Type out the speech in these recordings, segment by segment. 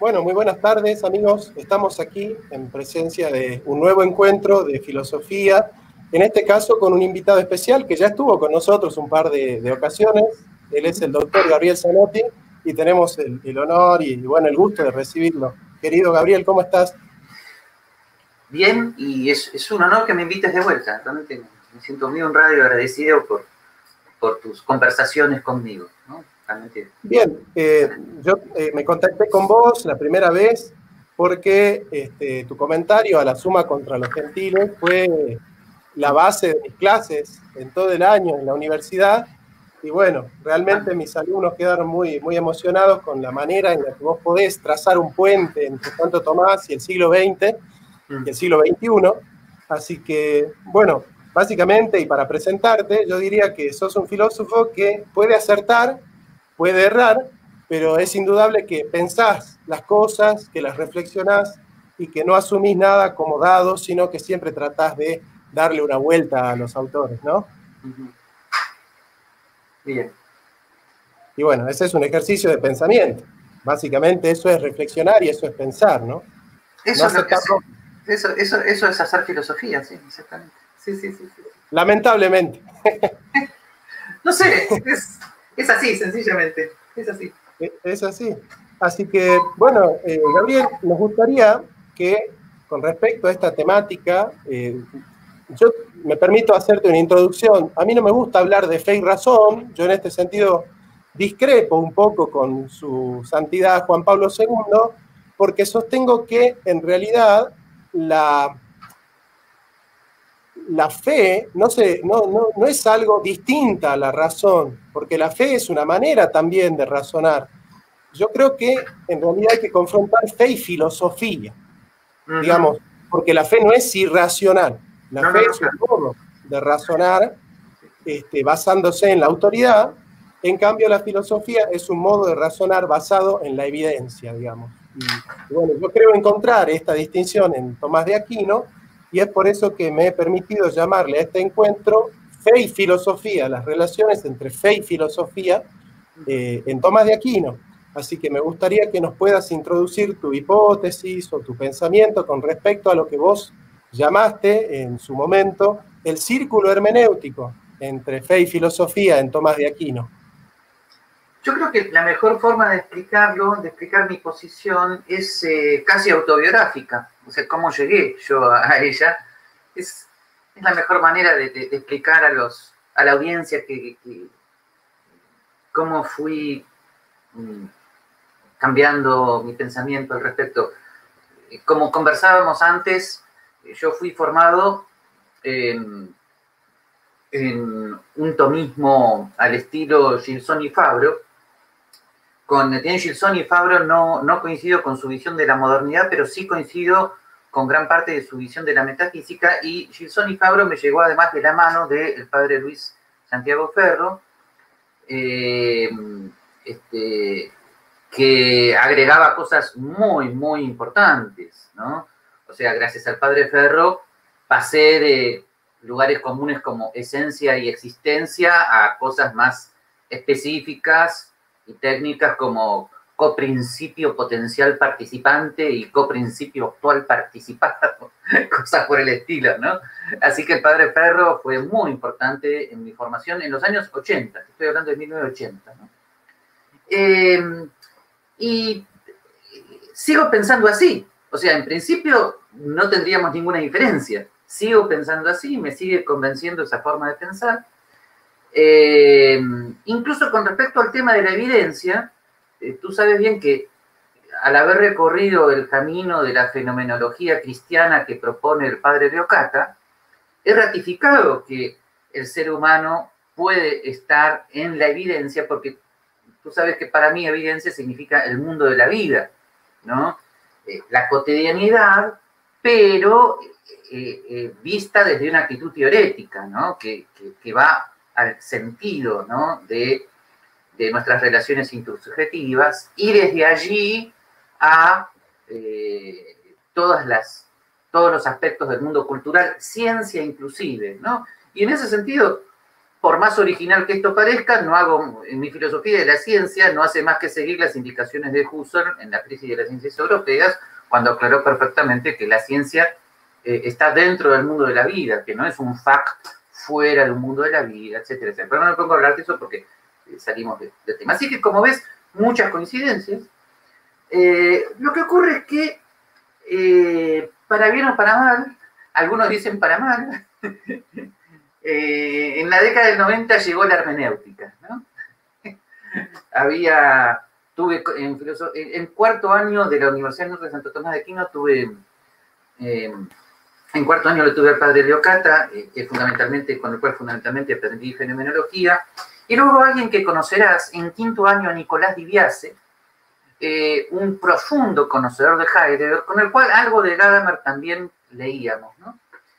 Bueno, muy buenas tardes, amigos. Estamos aquí en presencia de un nuevo encuentro de filosofía, en este caso con un invitado especial que ya estuvo con nosotros un par de ocasiones. Él es el doctor Gabriel Zanotti y tenemos el honor y, bueno, el gusto de recibirlo. Querido Gabriel, ¿cómo estás? Bien, y es un honor que me invites de vuelta. Realmente me siento muy honrado y agradecido por tus conversaciones conmigo, ¿no? Realmente. Bien, yo me contacté con vos la primera vez porque tu comentario a la suma contra los gentiles fue la base de mis clases en todo el año en la universidad. Y bueno, realmente mis alumnos quedaron muy, muy emocionados con la manera en la que vos podés trazar un puente entre Santo Tomás y el siglo XX y el siglo XXI. Así que, bueno, básicamente, y para presentarte, yo diría que sos un filósofo que puede acertar, puede errar, pero es indudable que pensás las cosas, que las reflexionás y que no asumís nada como dado, sino que siempre tratás de darle una vuelta a los autores, ¿no? Bien. Y bueno, ese es un ejercicio de pensamiento. Básicamente eso es reflexionar y eso es pensar, ¿no? Eso No es lo que aceptarlo. eso es hacer filosofía, sí, exactamente. Sí. Lamentablemente. No sé, es así, sencillamente. Es así. Es así. Así que, bueno, Gabriel, nos gustaría que con respecto a esta temática, yo me permito hacerte una introducción. A mí no me gusta hablar de fe y razón, yo en este sentido discrepo un poco con su santidad Juan Pablo II, porque sostengo que en realidad la fe no es algo distinta a la razón, porque la fe es una manera también de razonar. Yo creo que en realidad hay que confrontar fe y filosofía, digamos, porque la fe no es irracional, la fe es un modo de razonar basándose en la autoridad, en cambio la filosofía es un modo de razonar basado en la evidencia, digamos. Y bueno, yo creo encontrar esta distinción en Tomás de Aquino, y es por eso que me he permitido llamarle a este encuentro fe y filosofía, las relaciones entre fe y filosofía en Tomás de Aquino. Así que me gustaría que nos puedas introducir tu hipótesis o tu pensamiento con respecto a lo que vos llamaste en su momento el círculo hermenéutico entre fe y filosofía en Tomás de Aquino. Yo creo que la mejor forma de explicarlo, de explicar mi posición, es casi autobiográfica. O sea, cómo llegué yo a ella. Es la mejor manera de explicar a la audiencia cómo fui cambiando mi pensamiento al respecto. Como conversábamos antes, yo fui formado en un tomismo al estilo Gilson y Fabro. Con Etienne Gilson y Fabro no coincido con su visión de la modernidad, pero sí coincido con gran parte de su visión de la metafísica, y Gilson y Fabro me llegó además de la mano del padre Luis Santiago Ferro, que agregaba cosas muy, muy importantes, ¿no? O sea, gracias al padre Ferro pasé de lugares comunes como esencia y existencia a cosas más específicas y técnicas como coprincipio potencial participante y coprincipio actual participado, cosas por el estilo, ¿no? Así que el padre Ferro fue muy importante en mi formación en los años 80, estoy hablando de 1980, ¿no? Y sigo pensando así. O sea, en principio no tendríamos ninguna diferencia. Sigo pensando así, me sigue convenciendo esa forma de pensar. Incluso con respecto al tema de la evidencia, tú sabes bien que al haber recorrido el camino de la fenomenología cristiana que propone el padre de Ocata, he ratificado que el ser humano puede estar en la evidencia, porque tú sabes que para mí evidencia significa el mundo de la vida, ¿no? La cotidianidad, pero vista desde una actitud teorética, ¿no? Que va al sentido, ¿no? de nuestras relaciones intersubjetivas, y desde allí a todos los aspectos del mundo cultural, ciencia inclusive, ¿no? Y en ese sentido, por más original que esto parezca, no hago, en mi filosofía de la ciencia, no hace más que seguir las indicaciones de Husserl en la crisis de las ciencias europeas, cuando aclaró perfectamente que la ciencia está dentro del mundo de la vida, que no es un fact fuera del mundo de la vida, etcétera, etcétera. Pero no me pongo a hablar de eso porque salimos del tema. Así que, como ves, muchas coincidencias. Lo que ocurre es que, para bien o para mal, algunos dicen para mal, en la década del 90 llegó la hermenéutica, ¿no? Tuve en cuarto año de la Universidad Norte de Santo Tomás de Aquino, en cuarto año lo tuve al padre Leocata, con el cual fundamentalmente aprendí fenomenología, y luego alguien que conocerás en quinto año, a Nicolás Dibiase, un profundo conocedor de Heidegger, con el cual algo de Gadamer también leíamos, ¿no?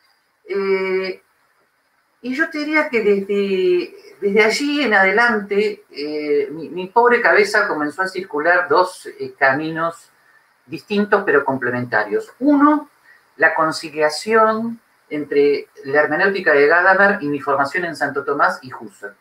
Y yo te diría que desde allí en adelante, mi pobre cabeza comenzó a circular dos caminos distintos pero complementarios. Uno, la conciliación entre la hermenéutica de Gadamer y mi formación en Santo Tomás y Husserl.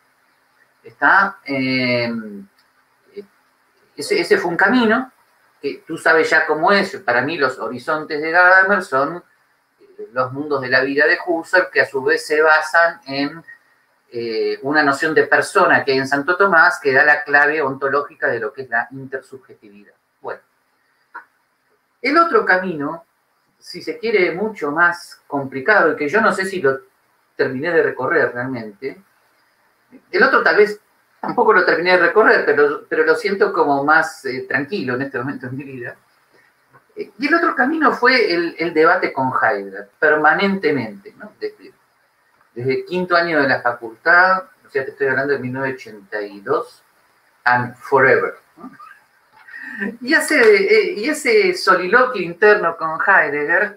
Ese fue un camino que tú sabes ya cómo es. Para mí los horizontes de Gadamer son los mundos de la vida de Husserl, que a su vez se basan en una noción de persona que hay en Santo Tomás, que da la clave ontológica de lo que es la intersubjetividad. Bueno, el otro camino, si se quiere, mucho más complicado, y que yo no sé si lo terminé de recorrer realmente, el otro tal vez tampoco lo terminé de recorrer, pero lo siento como más tranquilo en este momento en mi vida. Y el otro camino fue el debate con Heidegger, permanentemente, ¿no? Desde quinto año de la facultad, o sea, te estoy hablando de 1982, and forever, ¿no? Y ese soliloquio interno con Heidegger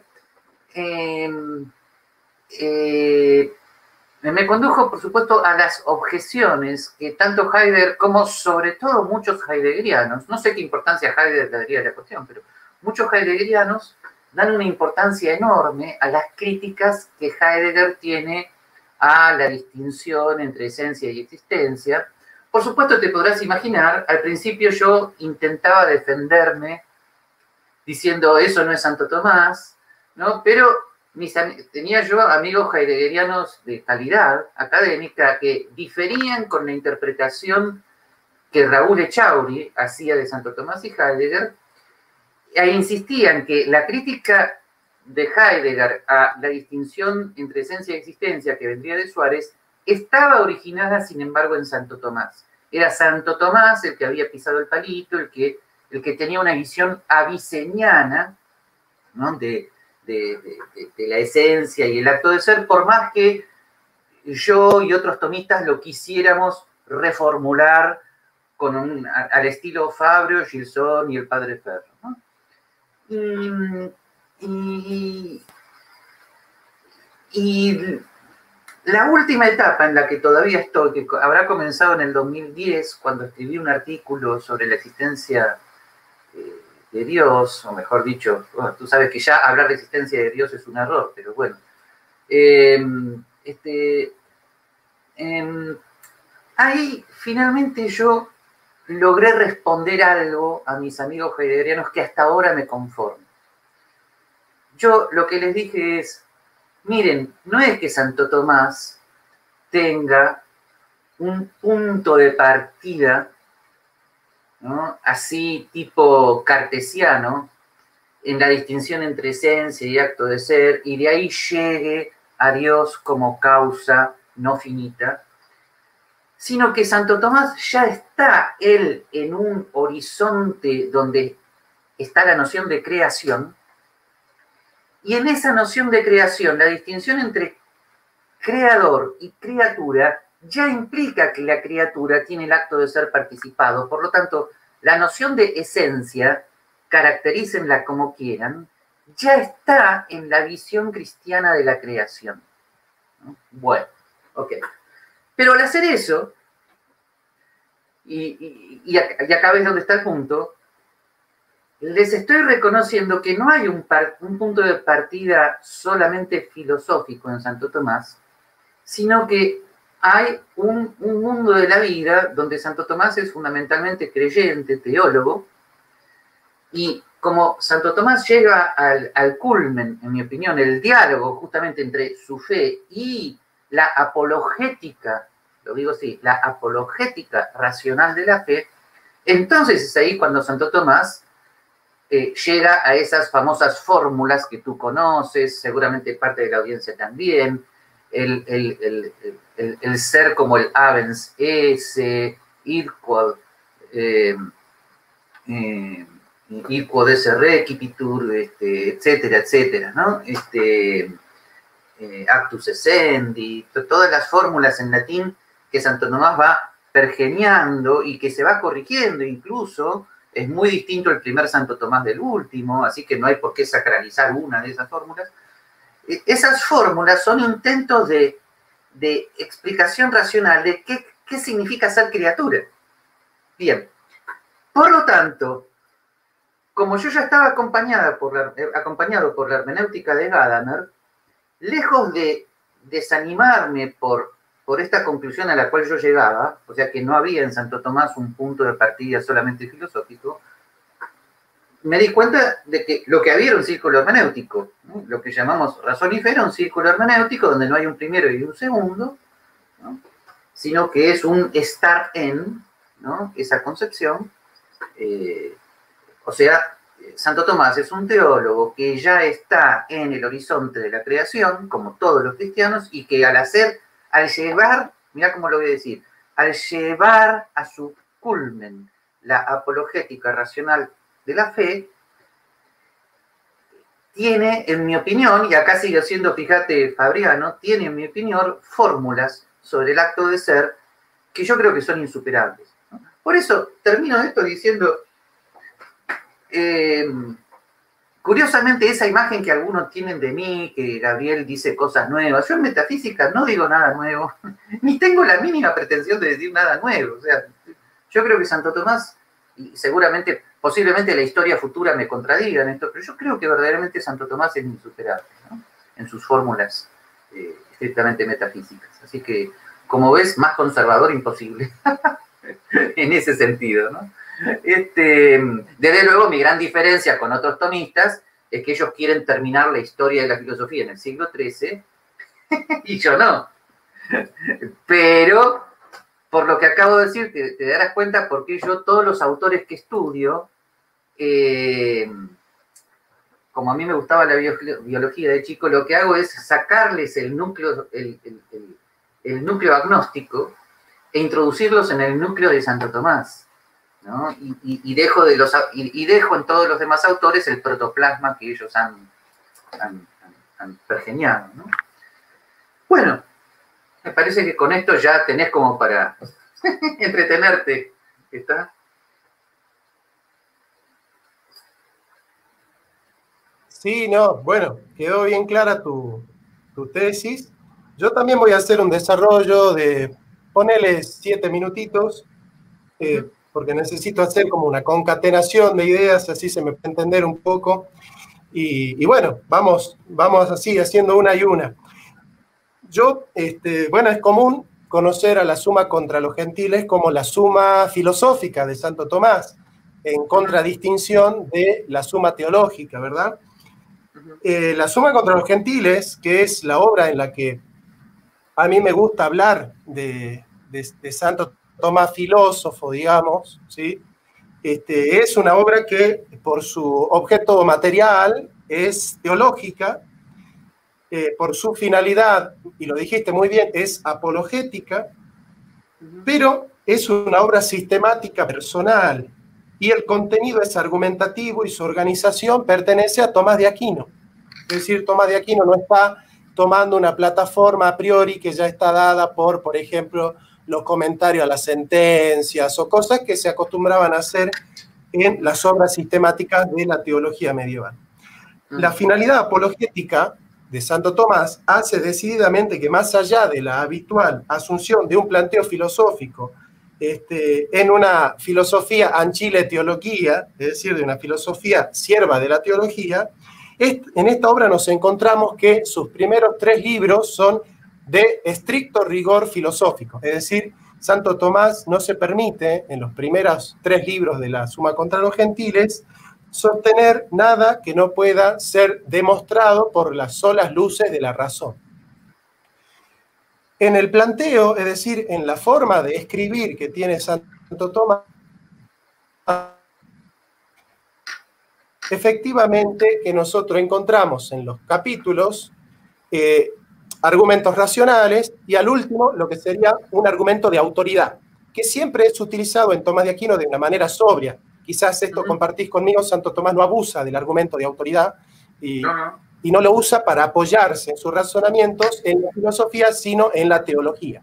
me condujo, por supuesto, a las objeciones que tanto Heidegger como sobre todo muchos heideggerianos, no sé qué importancia Heidegger le daría a la cuestión, pero muchos heideggerianos dan una importancia enorme a las críticas que Heidegger tiene a la distinción entre esencia y existencia. Por supuesto, te podrás imaginar, al principio yo intentaba defenderme diciendo eso no es Santo Tomás, ¿no? Pero tenía yo amigos heideggerianos de calidad académica que diferían con la interpretación que Raúl Echauri hacía de Santo Tomás y Heidegger, e insistían que la crítica de Heidegger a la distinción entre esencia y existencia que vendría de Suárez estaba originada, sin embargo, en Santo Tomás. Era Santo Tomás el que había pisado el palito, el que tenía una visión aviceniana, ¿no? de la esencia y el acto de ser, por más que yo y otros tomistas lo quisiéramos reformular al estilo Fabio, Gilson y el padre Ferro, ¿no? Y la última etapa en la que todavía estoy, que habrá comenzado en el 2010, cuando escribí un artículo sobre la existencia de Dios, o mejor dicho, bueno, tú sabes que ya hablar de existencia de Dios es un error, pero bueno. Ahí finalmente yo logré responder algo a mis amigos heideggerianos que hasta ahora me conforman. Yo lo que les dije es, miren, no es que Santo Tomás tenga un punto de partida, ¿no? Así tipo cartesiano, en la distinción entre esencia y acto de ser, y de ahí llegue a Dios como causa no finita, sino que Santo Tomás ya está él en un horizonte donde está la noción de creación, y en esa noción de creación, la distinción entre creador y criatura ya implica que la criatura tiene el acto de ser participado. Por lo tanto, la noción de esencia, caracterícenla como quieran, ya está en la visión cristiana de la creación, ¿no? Bueno, ok. Pero al hacer eso, y acá ves dónde está el punto, les estoy reconociendo que no hay un punto de partida solamente filosófico en Santo Tomás, sino que hay un mundo de la vida donde Santo Tomás es fundamentalmente creyente, teólogo, y como Santo Tomás llega al culmen, en mi opinión, el diálogo justamente entre su fe y la apologética, lo digo así, la apologética racional de la fe, entonces es ahí cuando Santo Tomás llega a esas famosas fórmulas que tú conoces, seguramente parte de la audiencia también, el ser como el Abens esse, id quod esse recipitur, etcétera, etcétera, ¿no? Actus essendi, todas las fórmulas en latín que Santo Tomás va pergeniando y que se va corrigiendo incluso. Es muy distinto el primer Santo Tomás del último, así que no hay por qué sacralizar una de esas fórmulas. Esas fórmulas son intentos de explicación racional de qué significa ser criatura. Bien, por lo tanto, como yo ya estaba acompañado por la hermenéutica de Gadamer, lejos de desanimarme por esta conclusión a la cual yo llegaba, o sea que no había en Santo Tomás un punto de partida solamente filosófico, me di cuenta de que lo que había era un círculo hermenéutico, ¿no? Lo que llamamos razón y fe era un círculo hermenéutico donde no hay un primero y un segundo, ¿no? Sino que es un estar en, ¿no? Esa concepción. O sea, Santo Tomás es un teólogo que ya está en el horizonte de la creación, como todos los cristianos, y que al llevar, mira cómo lo voy a decir, al llevar a su culmen la apologética racional de la fe, tiene, en mi opinión, y acá sigue siendo, fíjate, Fabriano, tiene, en mi opinión, fórmulas sobre el acto de ser que yo creo que son insuperables, ¿no? Por eso termino esto diciendo, curiosamente, esa imagen que algunos tienen de mí, que Gabriel dice cosas nuevas, yo en metafísica no digo nada nuevo, ni tengo la mínima pretensión de decir nada nuevo. O sea, yo creo que Santo Tomás, y seguramente, posiblemente la historia futura me contradiga en esto, pero yo creo que verdaderamente Santo Tomás es insuperable, ¿no? En sus fórmulas estrictamente metafísicas. Así que, como ves, más conservador imposible, en ese sentido, ¿no? Desde luego, mi gran diferencia con otros tomistas es que ellos quieren terminar la historia de la filosofía en el siglo XIII y yo no. Pero, por lo que acabo de decir, te darás cuenta porque yo todos los autores que estudio, como a mí me gustaba la biología de chico, lo que hago es sacarles el núcleo agnóstico e introducirlos en el núcleo de Santo Tomás, ¿no? Y dejo en todos los demás autores el protoplasma que ellos han pergeñado, ¿no? Bueno, me parece que con esto ya tenés como para entretenerte, ¿está? Sí, no, bueno, quedó bien clara tu tesis. Yo también voy a hacer un desarrollo de, ponele 7 minutitos, porque necesito hacer como una concatenación de ideas, así se me puede entender un poco. Y bueno, vamos así, haciendo una y una. Bueno, es común conocer a la Suma contra los Gentiles como la Suma filosófica de Santo Tomás, en contradistinción de la Suma teológica, ¿verdad? La Suma contra los Gentiles, que es la obra en la que a mí me gusta hablar de Santo Tomás filósofo, digamos, ¿sí? Es una obra que por su objeto material es teológica, por su finalidad, y lo dijiste muy bien, es apologética, pero es una obra sistemática personal, y el contenido es argumentativo y su organización pertenece a Tomás de Aquino. Es decir, Tomás de Aquino no está tomando una plataforma a priori que ya está dada por ejemplo, los comentarios a las sentencias o cosas que se acostumbraban a hacer en las obras sistemáticas de la teología medieval. La finalidad apologética de Santo Tomás hace decididamente que más allá de la habitual asunción de un planteo filosófico en una filosofía anchile teología, es decir, de una filosofía sierva de la teología, en esta obra nos encontramos que sus primeros 3 libros son de estricto rigor filosófico. Es decir, Santo Tomás no se permite, en los primeros 3 libros de la Suma contra los Gentiles, sostener nada que no pueda ser demostrado por las solas luces de la razón. En el planteo, es decir, en la forma de escribir que tiene Santo Tomás, efectivamente que nosotros encontramos en los capítulos argumentos racionales y al último lo que sería un argumento de autoridad, que siempre es utilizado en Tomás de Aquino de una manera sobria. Quizás esto compartís conmigo, Santo Tomás no abusa del argumento de autoridad y no lo usa para apoyarse en sus razonamientos en la filosofía, sino en la teología.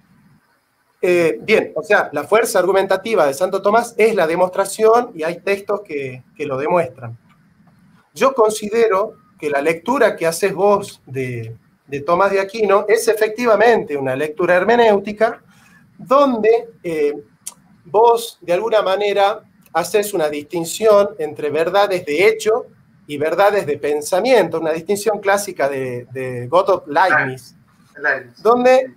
Bien, o sea, la fuerza argumentativa de Santo Tomás es la demostración y hay textos que lo demuestran. Yo considero que la lectura que haces vos de Tomás de Aquino es efectivamente una lectura hermenéutica donde vos de alguna manera haces una distinción entre verdades de hecho y verdades de pensamiento, una distinción clásica de Gottlob Leibniz, donde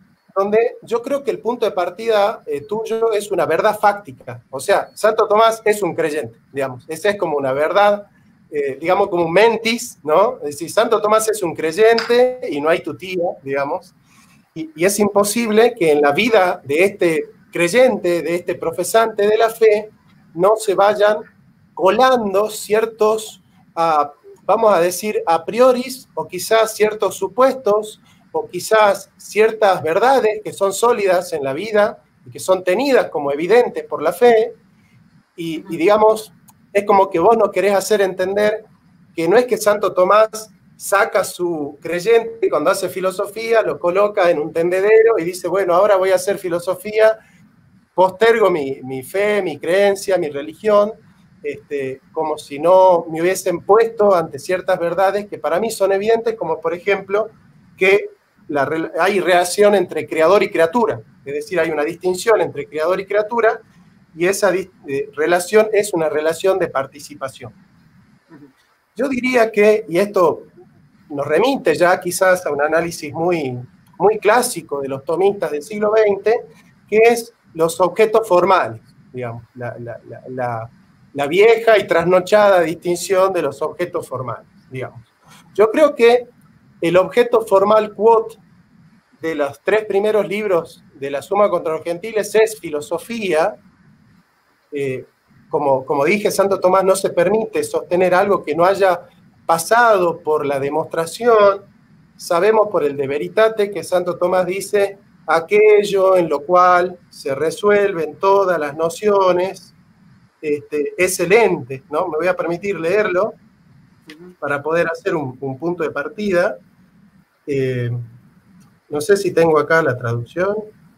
yo creo que el punto de partida tuyo es una verdad fáctica. O sea, Santo Tomás es un creyente, digamos. Esa es como una verdad, digamos, como un mentis, ¿no? Es decir, Santo Tomás es un creyente y no hay tutía, digamos. Y es imposible que en la vida de este creyente, de este profesante de la fe, no se vayan colando ciertos, vamos a decir, a priori, o quizás ciertos supuestos, o quizás ciertas verdades que son sólidas en la vida y que son tenidas como evidentes por la fe, y digamos, es como que vos no querés hacer entender que no es que Santo Tomás saca su creyente y cuando hace filosofía lo coloca en un tendedero y dice, bueno, ahora voy a hacer filosofía, postergo mi fe, mi creencia, mi religión, como si no me hubiesen puesto ante ciertas verdades que para mí son evidentes, como por ejemplo que hay relación entre creador y criatura, es decir, hay una distinción entre creador y criatura, y esa relación es una relación de participación. Yo diría que, y esto nos remite ya quizás a un análisis muy, muy clásico de los tomistas del siglo XX, que es los objetos formales, digamos, la vieja y trasnochada distinción de los objetos formales, digamos. Yo creo que el objeto formal quod de los 3 primeros libros de la Suma contra los Gentiles es filosofía. Como dije, Santo Tomás no se permite sostener algo que no haya pasado por la demostración. Sabemos por el De Veritate que Santo Tomás dice aquello en lo cual se resuelven todas las nociones, es el ente, ¿no? Me voy a permitir leerlo para poder hacer un punto de partida. No sé si tengo acá la traducción.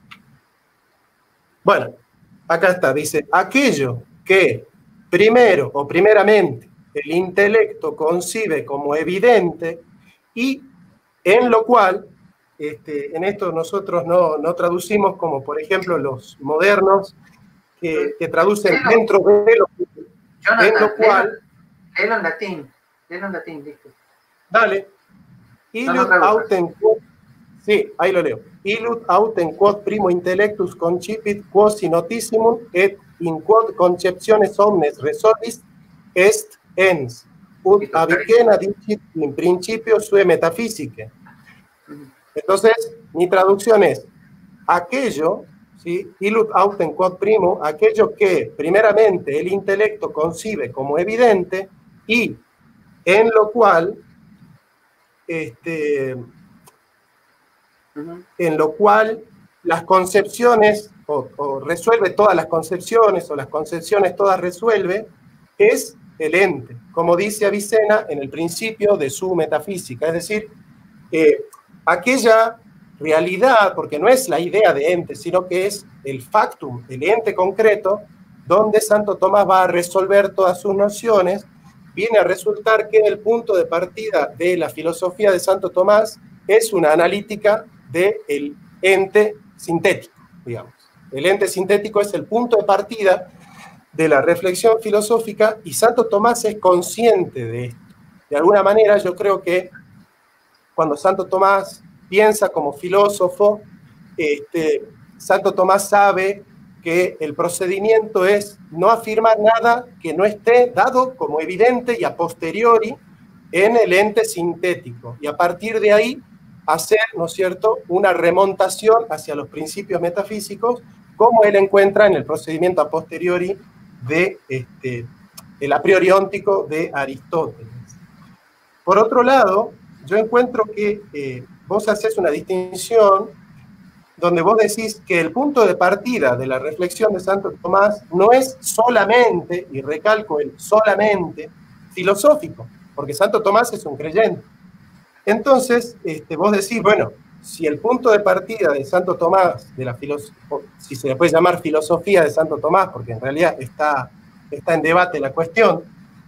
Bueno, acá está, dice, aquello que primero o primeramente el intelecto concibe como evidente y en lo cual, en esto nosotros no traducimos como por ejemplo los modernos que traducen dentro de lo que... En lo cual... Léelo en latín, listo. Dale. Illud autem quod, sí, ahí lo leo. Illud autem quod primo intellectus concipit quosi notissimum et in quod conceptiones omnes resolvis est ens, ut abicena dicit in principio sue metafísica. Entonces, mi traducción es aquello, ¿sí? Illud autem quod primo, aquello que primeramente el intelecto concibe como evidente y en lo cual las concepciones, o resuelve todas las concepciones, o las concepciones todas resuelve, es el ente, como dice Avicena en el principio de su metafísica, es decir, aquella realidad, porque no es la idea de ente, sino que es el factum, el ente concreto, donde Santo Tomás va a resolver todas sus nociones. Viene a resultar que el punto de partida de la filosofía de Santo Tomás es una analítica del ente sintético, digamos. El ente sintético es el punto de partida de la reflexión filosófica y Santo Tomás es consciente de esto. De alguna manera yo creo que cuando Santo Tomás piensa como filósofo, Santo Tomás sabe que el procedimiento es no afirmar nada que no esté dado como evidente y a posteriori en el ente sintético, y a partir de ahí hacer, ¿no es cierto?, una remontación hacia los principios metafísicos, como él encuentra en el procedimiento a posteriori de el a priori óntico de Aristóteles. Por otro lado, yo encuentro que vos haces una distinción donde vos decís que el punto de partida de la reflexión de Santo Tomás no es solamente, y recalco el solamente, filosófico, porque Santo Tomás es un creyente. Entonces, vos decís, bueno, si el punto de partida de Santo Tomás, de la si se le puede llamar filosofía de Santo Tomás, porque en realidad está en debate la cuestión,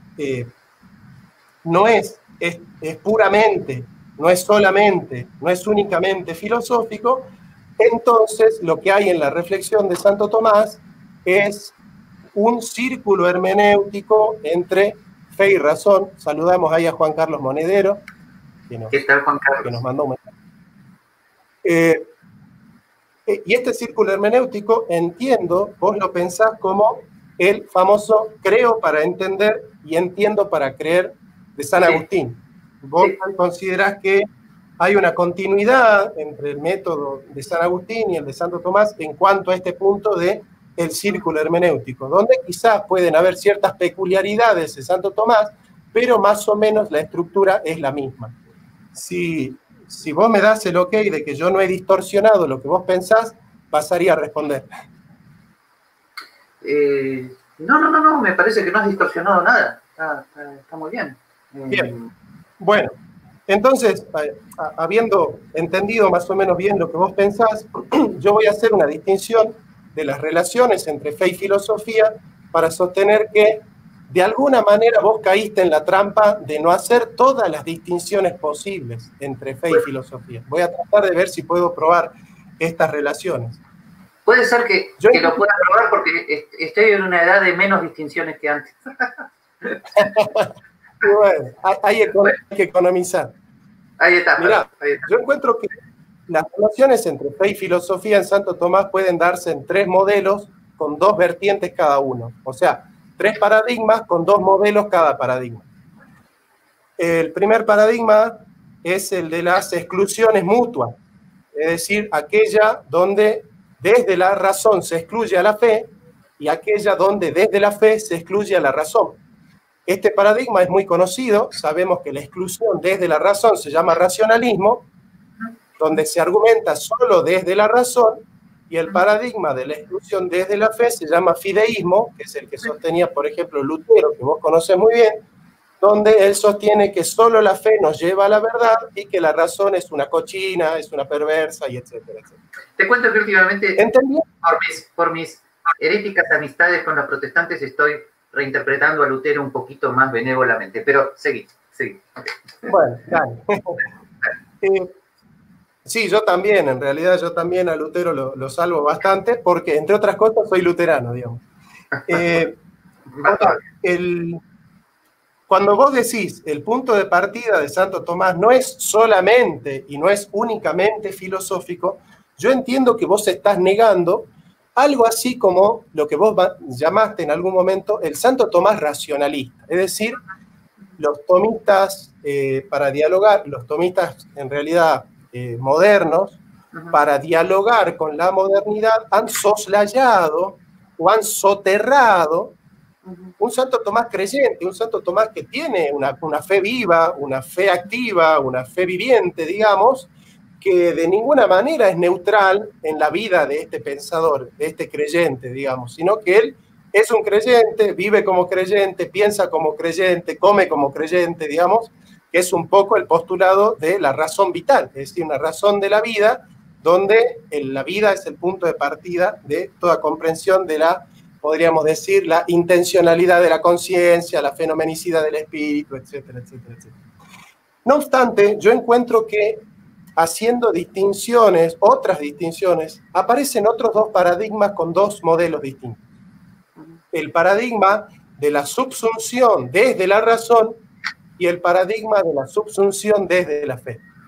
no es puramente, no es solamente, no es únicamente filosófico, entonces lo que hay en la reflexión de Santo Tomás es un círculo hermenéutico entre fe y razón. Saludamos ahí a Juan Carlos Monedero. ¿Qué tal, Juan Carlos? Que nos mandó un mensaje. Y este círculo hermenéutico, entiendo, vos lo pensás como el famoso creo para entender y entiendo para creer de San Agustín. Vos considerás que hay una continuidad entre el método de San Agustín y el de Santo Tomás en cuanto a este punto de el círculo hermenéutico, donde quizás pueden haber ciertas peculiaridades de Santo Tomás, pero más o menos la estructura es la misma. Si vos me das el ok de que yo no he distorsionado lo que vos pensás, pasaría a responder. No, me parece que no has distorsionado nada. Está muy bien. Bien, bueno, entonces, habiendo entendido más o menos bien lo que vos pensás, yo voy a hacer una distinción de las relaciones entre fe y filosofía para sostener que de alguna manera vos caíste en la trampa de no hacer todas las distinciones posibles entre fe y filosofía. Voy a tratar de ver si puedo probar estas relaciones. Puede ser que lo pueda probar porque estoy en una edad de menos distinciones que antes. Bueno, hay que economizar. Ahí está. Mirá, yo encuentro que las relaciones entre fe y filosofía en Santo Tomás pueden darse en 3 modelos con 2 vertientes cada uno. O sea, 3 paradigmas con 2 modelos cada paradigma. El primer paradigma es el de las exclusiones mutuas, es decir, aquella donde desde la razón se excluye a la fe y aquella donde desde la fe se excluye a la razón. Este paradigma es muy conocido, sabemos que la exclusión desde la razón se llama racionalismo, donde se argumenta solo desde la razón, y el paradigma de la exclusión desde la fe se llama fideísmo, que es el que sostenía, por ejemplo, Lutero, que vos conocés muy bien, donde él sostiene que solo la fe nos lleva a la verdad y que la razón es una cochina, es una perversa, y etcétera, etcétera. Te cuento que últimamente, por mis heréticas amistades con los protestantes, estoy reinterpretando a Lutero un poquito más benévolamente, pero seguí. Bueno, dale. Sí, yo también, en realidad yo también a Lutero lo salvo bastante, porque entre otras cosas soy luterano, digamos. Cuando vos decís el punto de partida de Santo Tomás no es solamente y no es únicamente filosófico, yo entiendo que vos estás negando algo así como lo que vos llamaste en algún momento el Santo Tomás racionalista, es decir, los tomistas para dialogar, los tomistas en realidad modernos, para dialogar con la modernidad han soslayado o han soterrado un Santo Tomás creyente, un Santo Tomás que tiene una fe viva, una fe activa, una fe viviente, digamos, que de ninguna manera es neutral en la vida de este pensador, de este creyente, digamos, sino que él es un creyente, vive como creyente, piensa como creyente, come como creyente, digamos, que es un poco el postulado de la razón vital, es decir, una razón de la vida, donde la vida es el punto de partida de toda comprensión de la, podríamos decir, la intencionalidad de la conciencia, la fenomenicidad del espíritu, etcétera, etcétera, etcétera. No obstante, yo encuentro que haciendo distinciones, otras distinciones, aparecen otros 2 paradigmas con 2 modelos distintos. El paradigma de la subsunción desde la razón y el paradigma de la subsunción desde la fe.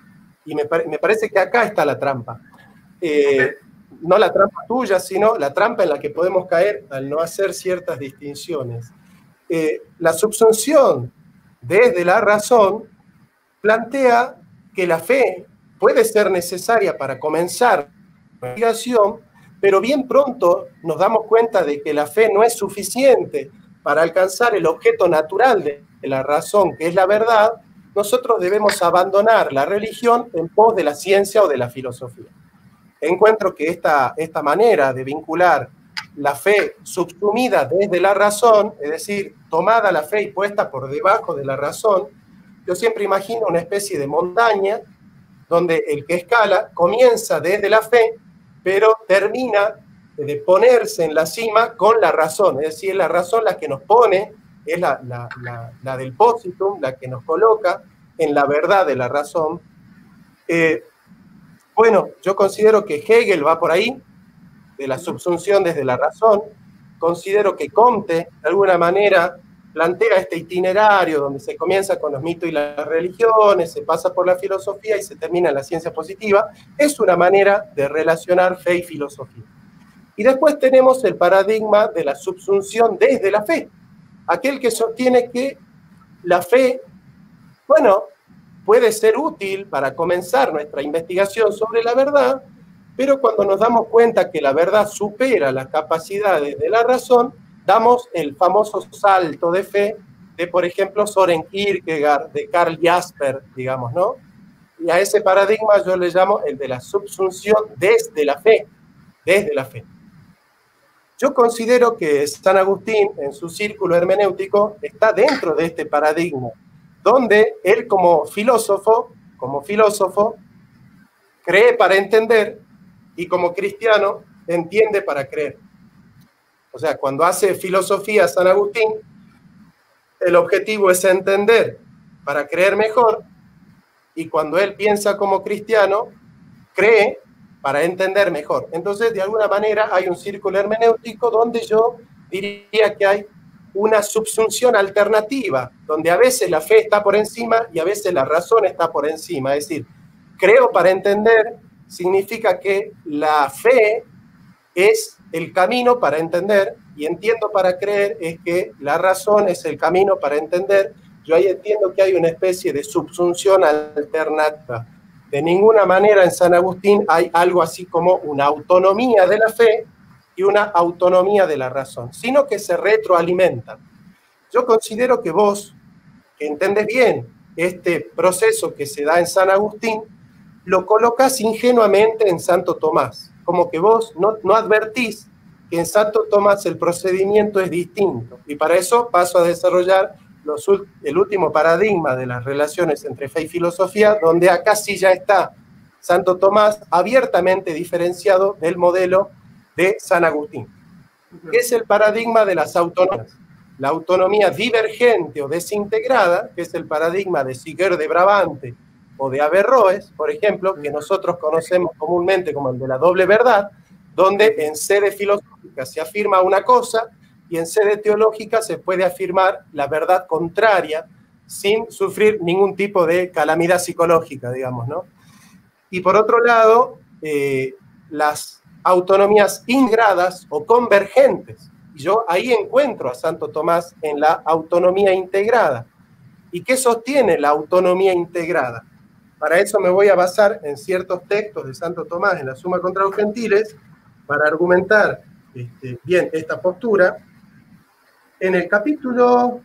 Y me parece que acá está la trampa. No la trampa tuya, sino la trampa en la que podemos caer al no hacer ciertas distinciones. La subsunción desde la razón plantea que la fe puede ser necesaria para comenzar la investigación, pero bien pronto nos damos cuenta de que la fe no es suficiente para alcanzar el objeto natural de la razón, que es la verdad. Nosotros debemos abandonar la religión en pos de la ciencia o de la filosofía. Encuentro que esta manera de vincular la fe subsumida desde la razón, es decir, tomada la fe y puesta por debajo de la razón, yo siempre imagino una especie de montaña donde el que escala comienza desde la fe, pero termina de ponerse en la cima con la razón, es decir, la razón la que nos pone, es la del positum, la que nos coloca en la verdad de la razón. Bueno, yo considero que Hegel va por ahí, de la subsunción desde la razón. Considero que Comte, de alguna manera, plantea este itinerario donde se comienza con los mitos y las religiones, se pasa por la filosofía y se termina en la ciencia positiva. Es una manera de relacionar fe y filosofía. Y después tenemos el paradigma de la subsunción desde la fe. Aquel que sostiene que la fe, bueno, puede ser útil para comenzar nuestra investigación sobre la verdad, pero cuando nos damos cuenta que la verdad supera las capacidades de la razón, damos el famoso salto de fe de, por ejemplo, Søren Kierkegaard, de Karl Jasper, digamos, ¿no? Y a ese paradigma yo le llamo el de la subsunción desde la fe, desde la fe. Yo considero que San Agustín, en su círculo hermenéutico, está dentro de este paradigma, donde él como filósofo, cree para entender, y como cristiano entiende para creer. O sea, cuando hace filosofía San Agustín, el objetivo es entender para creer mejor, y cuando él piensa como cristiano, cree para entender mejor. Entonces, de alguna manera, hay un círculo hermenéutico donde yo diría que hay una subsunción alternativa, donde a veces la fe está por encima y a veces la razón está por encima. Es decir, creo para entender significa que la fe es el camino para entender, y entiendo para creer es que la razón es el camino para entender. Yo ahí entiendo que hay una especie de subsunción alternativa. De ninguna manera en San Agustín hay algo así como una autonomía de la fe y una autonomía de la razón, sino que se retroalimentan. Yo considero que vos, que entendés bien este proceso que se da en San Agustín, lo colocas ingenuamente en Santo Tomás, como que vos no advertís que en Santo Tomás el procedimiento es distinto. Y para eso paso a desarrollar el último paradigma de las relaciones entre fe y filosofía, donde acá sí ya está Santo Tomás abiertamente diferenciado del modelo de San Agustín, que es el paradigma de las autonomías. La autonomía divergente o desintegrada, que es el paradigma de Siguer de Brabante o de Averroes, por ejemplo, que nosotros conocemos comúnmente como el de la doble verdad, donde en sede filosófica se afirma una cosa y en sede teológica se puede afirmar la verdad contraria sin sufrir ningún tipo de calamidad psicológica, digamos, ¿no? Y por otro lado, las autonomías integradas o convergentes. Y yo ahí encuentro a Santo Tomás en la autonomía integrada. ¿Y qué sostiene la autonomía integrada? Para eso me voy a basar en ciertos textos de Santo Tomás en la Suma contra los Gentiles para argumentar bien esta postura. En el capítulo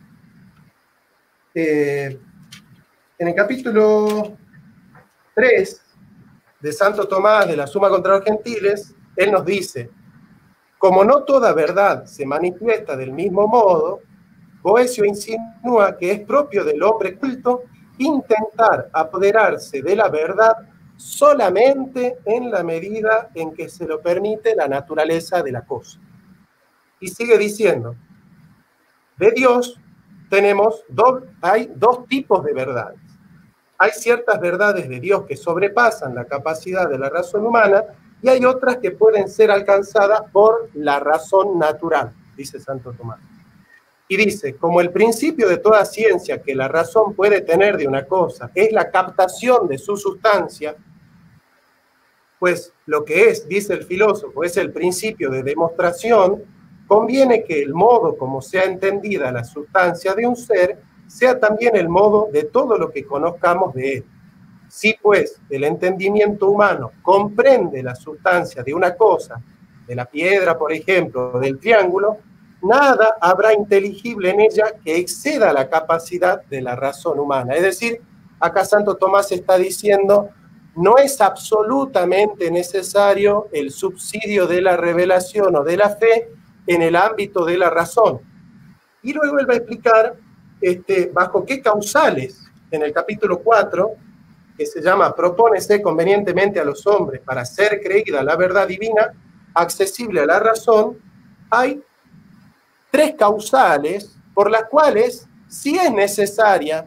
3 de Santo Tomás de la Suma contra los Gentiles, él nos dice: como no toda verdad se manifiesta del mismo modo, Boecio insinúa que es propio del hombre culto intentar apoderarse de la verdad solamente en la medida en que se lo permite la naturaleza de la cosa. Y sigue diciendo: de Dios hay dos tipos de verdades. Hay ciertas verdades de Dios que sobrepasan la capacidad de la razón humana y hay otras que pueden ser alcanzadas por la razón natural, dice Santo Tomás. Y dice, como el principio de toda ciencia que la razón puede tener de una cosa es la captación de su sustancia, pues lo que es, dice el filósofo, es el principio de demostración, conviene que el modo como sea entendida la sustancia de un ser sea también el modo de todo lo que conozcamos de él. Si pues el entendimiento humano comprende la sustancia de una cosa, de la piedra, por ejemplo, del triángulo, nada habrá inteligible en ella que exceda la capacidad de la razón humana. Es decir, acá Santo Tomás está diciendo, no es absolutamente necesario el subsidio de la revelación o de la fe en el ámbito de la razón. Y luego él va a explicar bajo qué causales, en el capítulo 4, que se llama Propónese convenientemente a los hombres para ser creída la verdad divina, accesible a la razón, hay 3 causales por las cuales sí es necesario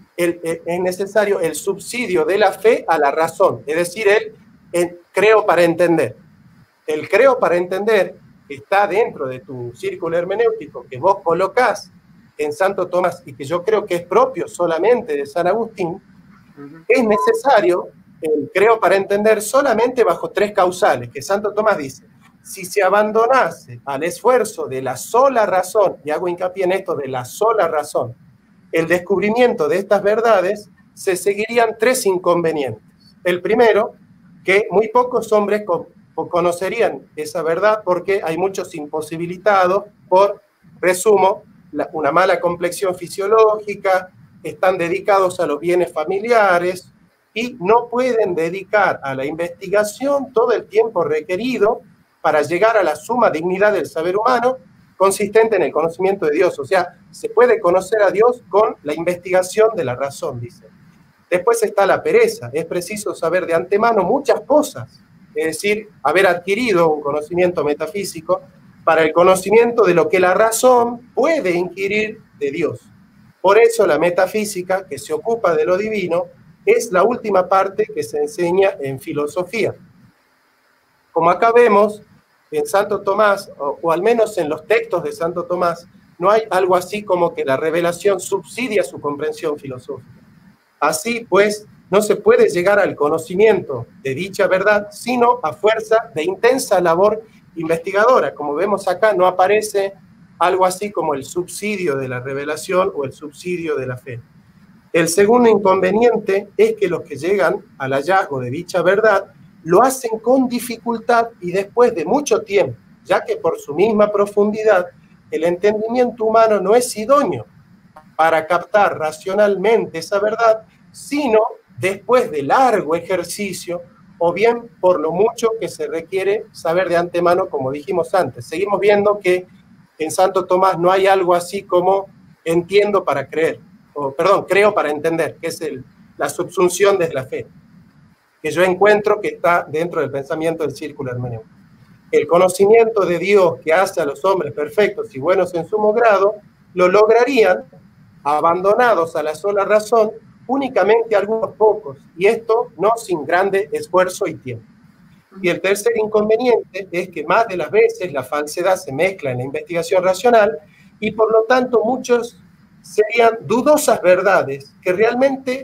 el subsidio de la fe a la razón, es decir, el creo para entender. El creo para entender está dentro de tu círculo hermenéutico que vos colocás en Santo Tomás y que yo creo que es propio solamente de San Agustín. Es necesario el creo para entender solamente bajo 3 causales, que Santo Tomás dice, si se abandonase al esfuerzo de la sola razón, y hago hincapié en esto de la sola razón, el descubrimiento de estas verdades, se seguirían 3 inconvenientes. El primero, que muy pocos hombres conocerían esa verdad porque hay muchos imposibilitados por, resumo, una mala complexión fisiológica, están dedicados a los bienes familiares y no pueden dedicar a la investigación todo el tiempo requerido para llegar a la suma dignidad del saber humano consistente en el conocimiento de Dios. O sea, se puede conocer a Dios con la investigación de la razón, dice. Después está la pereza. Es preciso saber de antemano muchas cosas, es decir, haber adquirido un conocimiento metafísico para el conocimiento de lo que la razón puede inquirir de Dios. Por eso la metafísica, que se ocupa de lo divino, es la última parte que se enseña en filosofía. Como acá vemos, en Santo Tomás, o al menos en los textos de Santo Tomás, no hay algo así como que la revelación subsidia su comprensión filosófica. Así pues, no se puede llegar al conocimiento de dicha verdad, sino a fuerza de intensa labor investigadora. Como vemos acá, no aparece algo así como el subsidio de la revelación o el subsidio de la fe. El segundo inconveniente es que los que llegan al hallazgo de dicha verdad lo hacen con dificultad y después de mucho tiempo, ya que por su misma profundidad el entendimiento humano no es idóneo para captar racionalmente esa verdad, sino después de largo ejercicio o bien por lo mucho que se requiere saber de antemano, como dijimos antes. Seguimos viendo que en Santo Tomás no hay algo así como entiendo para creer, o perdón, creo para entender, que es la subsunción de la fe, que yo encuentro que está dentro del pensamiento del círculo hermenéutico. El conocimiento de Dios que hace a los hombres perfectos y buenos en sumo grado, lo lograrían, abandonados a la sola razón, únicamente algunos pocos, y esto no sin grande esfuerzo y tiempo. Y el tercer inconveniente es que más de las veces la falsedad se mezcla en la investigación racional y por lo tanto muchos serían dudosas verdades que realmente,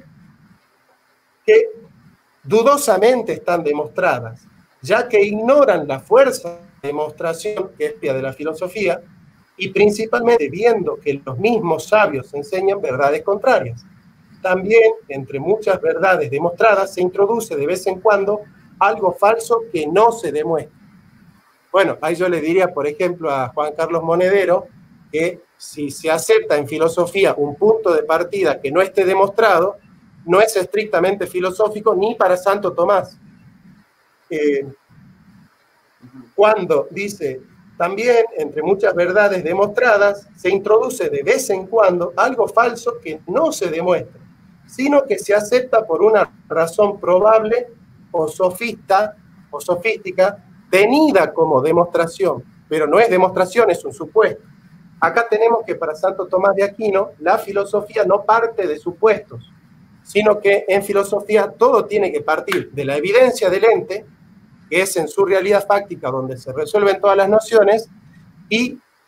dudosamente están demostradas, ya que ignoran la fuerza de demostración que es propia de la filosofía y principalmente viendo que los mismos sabios enseñan verdades contrarias. También, entre muchas verdades demostradas, se introduce de vez en cuando algo falso que no se demuestra. Bueno, ahí yo le diría, por ejemplo, a Juan Carlos Monedero, que si se acepta en filosofía un punto de partida que no esté demostrado, no es estrictamente filosófico ni para Santo Tomás. Cuando dice, también entre muchas verdades demostradas, se introduce de vez en cuando algo falso que no se demuestra, sino que se acepta por una razón probable o sofística, tenida como demostración, pero no es demostración, es un supuesto. Acá tenemos que para Santo Tomás de Aquino, la filosofía no parte de supuestos, sino que en filosofía todo tiene que partir de la evidencia del ente, que es en su realidad fáctica donde se resuelven todas las nociones, y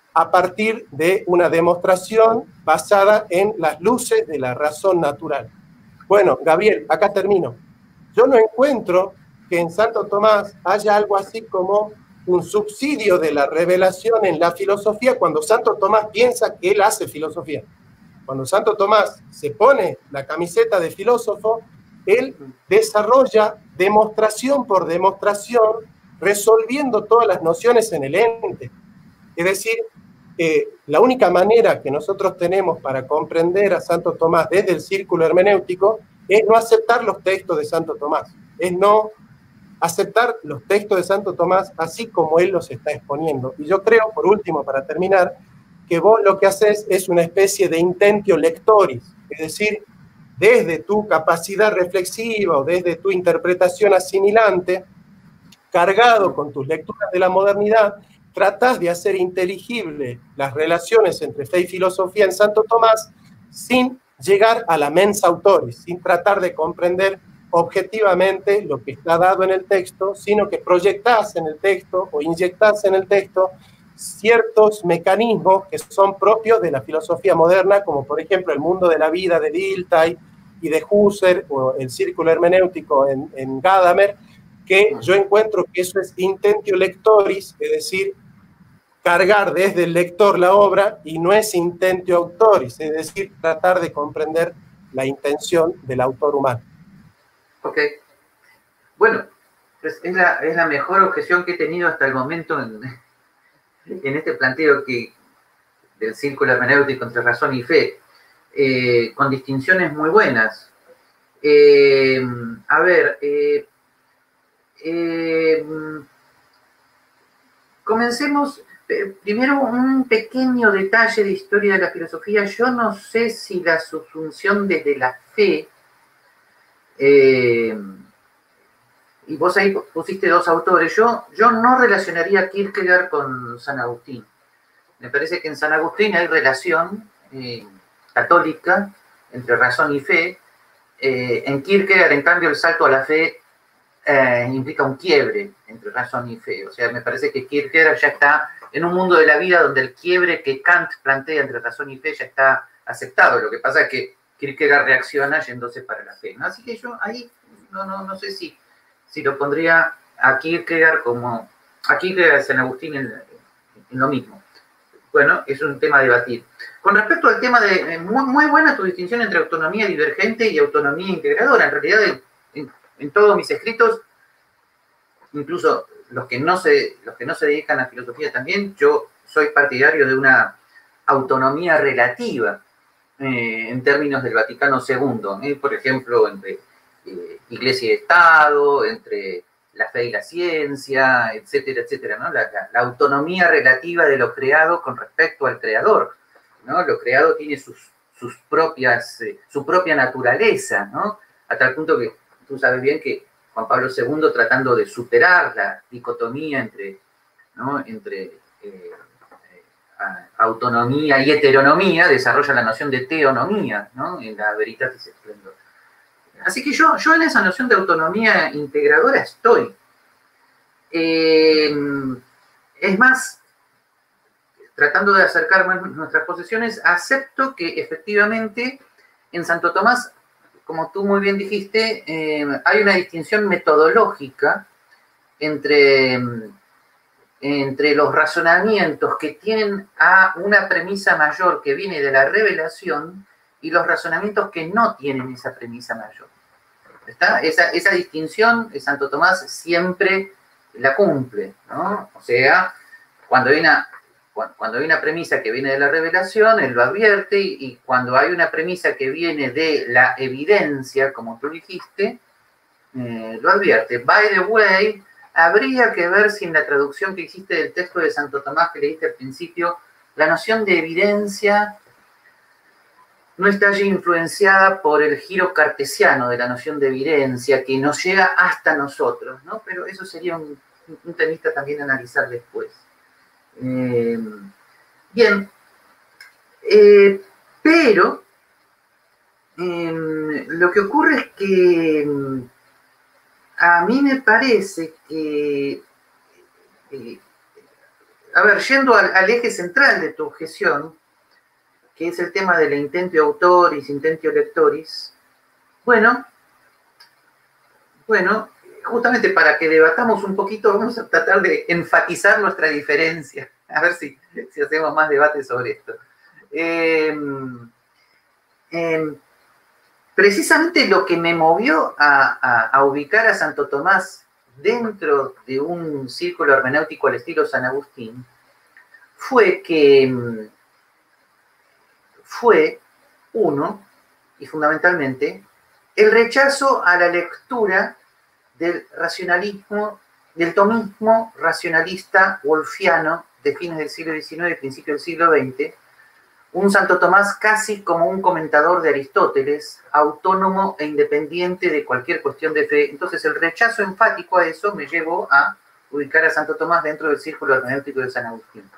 a partir de una demostración basada en las luces de la razón natural. Bueno, Gabriel, acá termino. Yo no encuentro que en Santo Tomás haya algo así como un subsidio de la revelación en la filosofía cuando Santo Tomás piensa que él hace filosofía. Cuando Santo Tomás se pone la camiseta de filósofo, él desarrolla demostración por demostración, resolviendo todas las nociones en el ente. Es decir, la única manera que nosotros tenemos para comprender a Santo Tomás desde el círculo hermenéutico es no aceptar los textos de Santo Tomás, es no aceptar los textos de Santo Tomás así como él los está exponiendo. Y yo creo, por último, para terminar, que vos lo que haces es una especie de intentio lectoris, es decir, desde tu capacidad reflexiva o desde tu interpretación asimilante, cargado con tus lecturas de la modernidad, tratás de hacer inteligible las relaciones entre fe y filosofía en Santo Tomás sin llegar a la mens autoris, sin tratar de comprender objetivamente lo que está dado en el texto, sino que proyectás en el texto o inyectás en el texto ciertos mecanismos que son propios de la filosofía moderna, como por ejemplo el mundo de la vida de Dilthey y de Husserl, o el círculo hermenéutico en Gadamer, que yo encuentro que eso es intentio lectoris, es decir, cargar desde el lector la obra, y no es intentio autoris, es decir, tratar de comprender la intención del autor humano. Ok. Bueno, es la mejor objeción que he tenido hasta el momento en este planteo del círculo hermenéutico entre razón y fe, con distinciones muy buenas. A ver, comencemos. Primero, un pequeño detalle de historia de la filosofía. Yo no sé si la subsunción desde la fe, y vos ahí pusiste dos autores, yo no relacionaría a Kierkegaard con San Agustín. Me parece que en San Agustín hay relación católica entre razón y fe. En Kierkegaard, en cambio, el salto a la fe implica un quiebre entre razón y fe. O sea, me parece que Kierkegaard ya está en un mundo de la vida donde el quiebre que Kant plantea entre razón y fe ya está aceptado. Lo que pasa es que Kierkegaard reacciona yéndose para la fe, ¿no? Así que yo ahí no sé si lo pondría a Kierkegaard como... A Kierkegaard y San Agustín en lo mismo. Bueno, es un tema a debatir. Con respecto al tema de... muy buena tu distinción entre autonomía divergente y autonomía integradora. En realidad, en todos mis escritos, incluso los que no se dedican a filosofía también, yo soy partidario de una autonomía relativa en términos del Vaticano II, por ejemplo, entre Iglesia y Estado, entre la fe y la ciencia, etcétera, etcétera, ¿no? La autonomía relativa de lo creado con respecto al creador, ¿no? Lo creado tiene su propia naturaleza, ¿no? A tal punto que tú sabes bien que Juan Pablo II, tratando de superar la dicotomía entre autonomía y heteronomía, desarrolla la noción de teonomía, ¿no? En la Veritatis Splendor. Así que yo en esa noción de autonomía integradora estoy. Es más, tratando de acercar nuestras posiciones, acepto que efectivamente en Santo Tomás, como tú muy bien dijiste, hay una distinción metodológica entre los razonamientos que tienen a una premisa mayor que viene de la revelación y los razonamientos que no tienen esa premisa mayor. ¿Está? Esa distinción Santo Tomás siempre la cumple, ¿no? O sea, cuando hay una premisa que viene de la revelación, él lo advierte, y cuando hay una premisa que viene de la evidencia, como tú dijiste, lo advierte. By the way, habría que ver si en la traducción que hiciste del texto de Santo Tomás que leíste al principio, la noción de evidencia no está allí influenciada por el giro cartesiano de la noción de evidencia que nos llega hasta nosotros, ¿no? Pero eso sería un temita también a analizar después. Bien, pero lo que ocurre es que a mí me parece que a ver, yendo al eje central de tu objeción, que es el tema de la intentio autoris, intentio lectoris, bueno, justamente para que debatamos un poquito, vamos a tratar de enfatizar nuestra diferencia, a ver si hacemos más debate sobre esto. Precisamente lo que me movió a ubicar a Santo Tomás dentro de un círculo hermenéutico al estilo San Agustín fue que fue uno, y fundamentalmente, el rechazo a la lectura del racionalismo, del tomismo racionalista wolfiano de fines del siglo XIX y principios del siglo XX, un Santo Tomás casi como un comentador de Aristóteles, autónomo e independiente de cualquier cuestión de fe. Entonces el rechazo enfático a eso me llevó a ubicar a Santo Tomás dentro del círculo hermenéutico de San Agustín.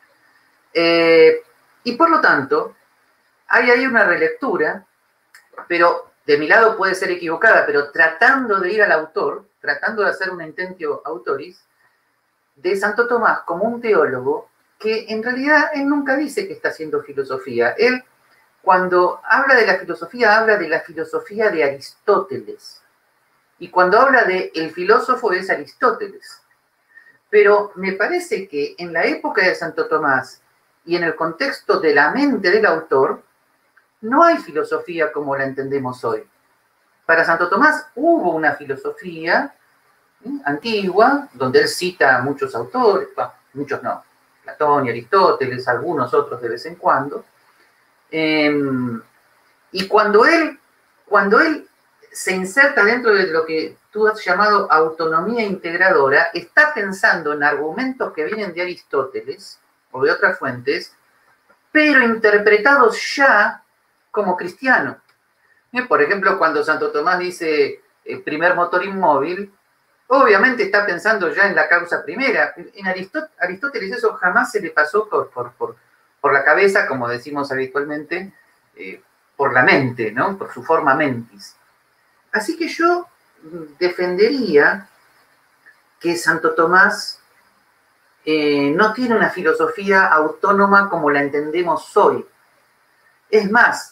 Y por lo tanto, hay ahí una relectura, pero de mi lado puede ser equivocada, pero tratando de ir al autor, tratando de hacer un intentio autoris, de Santo Tomás como un teólogo que en realidad él nunca dice que está haciendo filosofía. Él, cuando habla de la filosofía de Aristóteles. Y cuando habla de el filósofo es Aristóteles. Pero me parece que en la época de Santo Tomás y en el contexto de la mente del autor, no hay filosofía como la entendemos hoy. Para Santo Tomás hubo una filosofía antigua, donde él cita a muchos autores, bueno, muchos no, Platón y Aristóteles, algunos otros de vez en cuando, y cuando él se inserta dentro de lo que tú has llamado autonomía integradora, está pensando en argumentos que vienen de Aristóteles o de otras fuentes, pero interpretados ya como cristiano. Por ejemplo, cuando Santo Tomás dice el primer motor inmóvil, obviamente está pensando ya en la causa primera. En Aristóteles eso jamás se le pasó por la cabeza, como decimos habitualmente, por la mente, ¿no? Por su forma mentis. Así que yo defendería que Santo Tomás no tiene una filosofía autónoma como la entendemos hoy. Es más,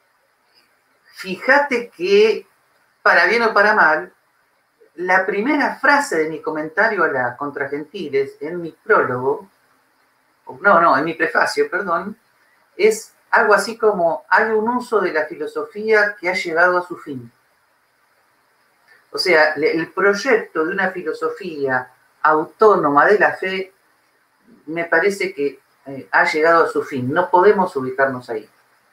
fíjate que, para bien o para mal, la primera frase de mi comentario a la Contra Gentiles, en mi prólogo, en mi prefacio, perdón, es algo así como: hay un uso de la filosofía que ha llegado a su fin. O sea, el proyecto de una filosofía autónoma de la fe me parece que ha llegado a su fin. No podemos ubicarnos ahí.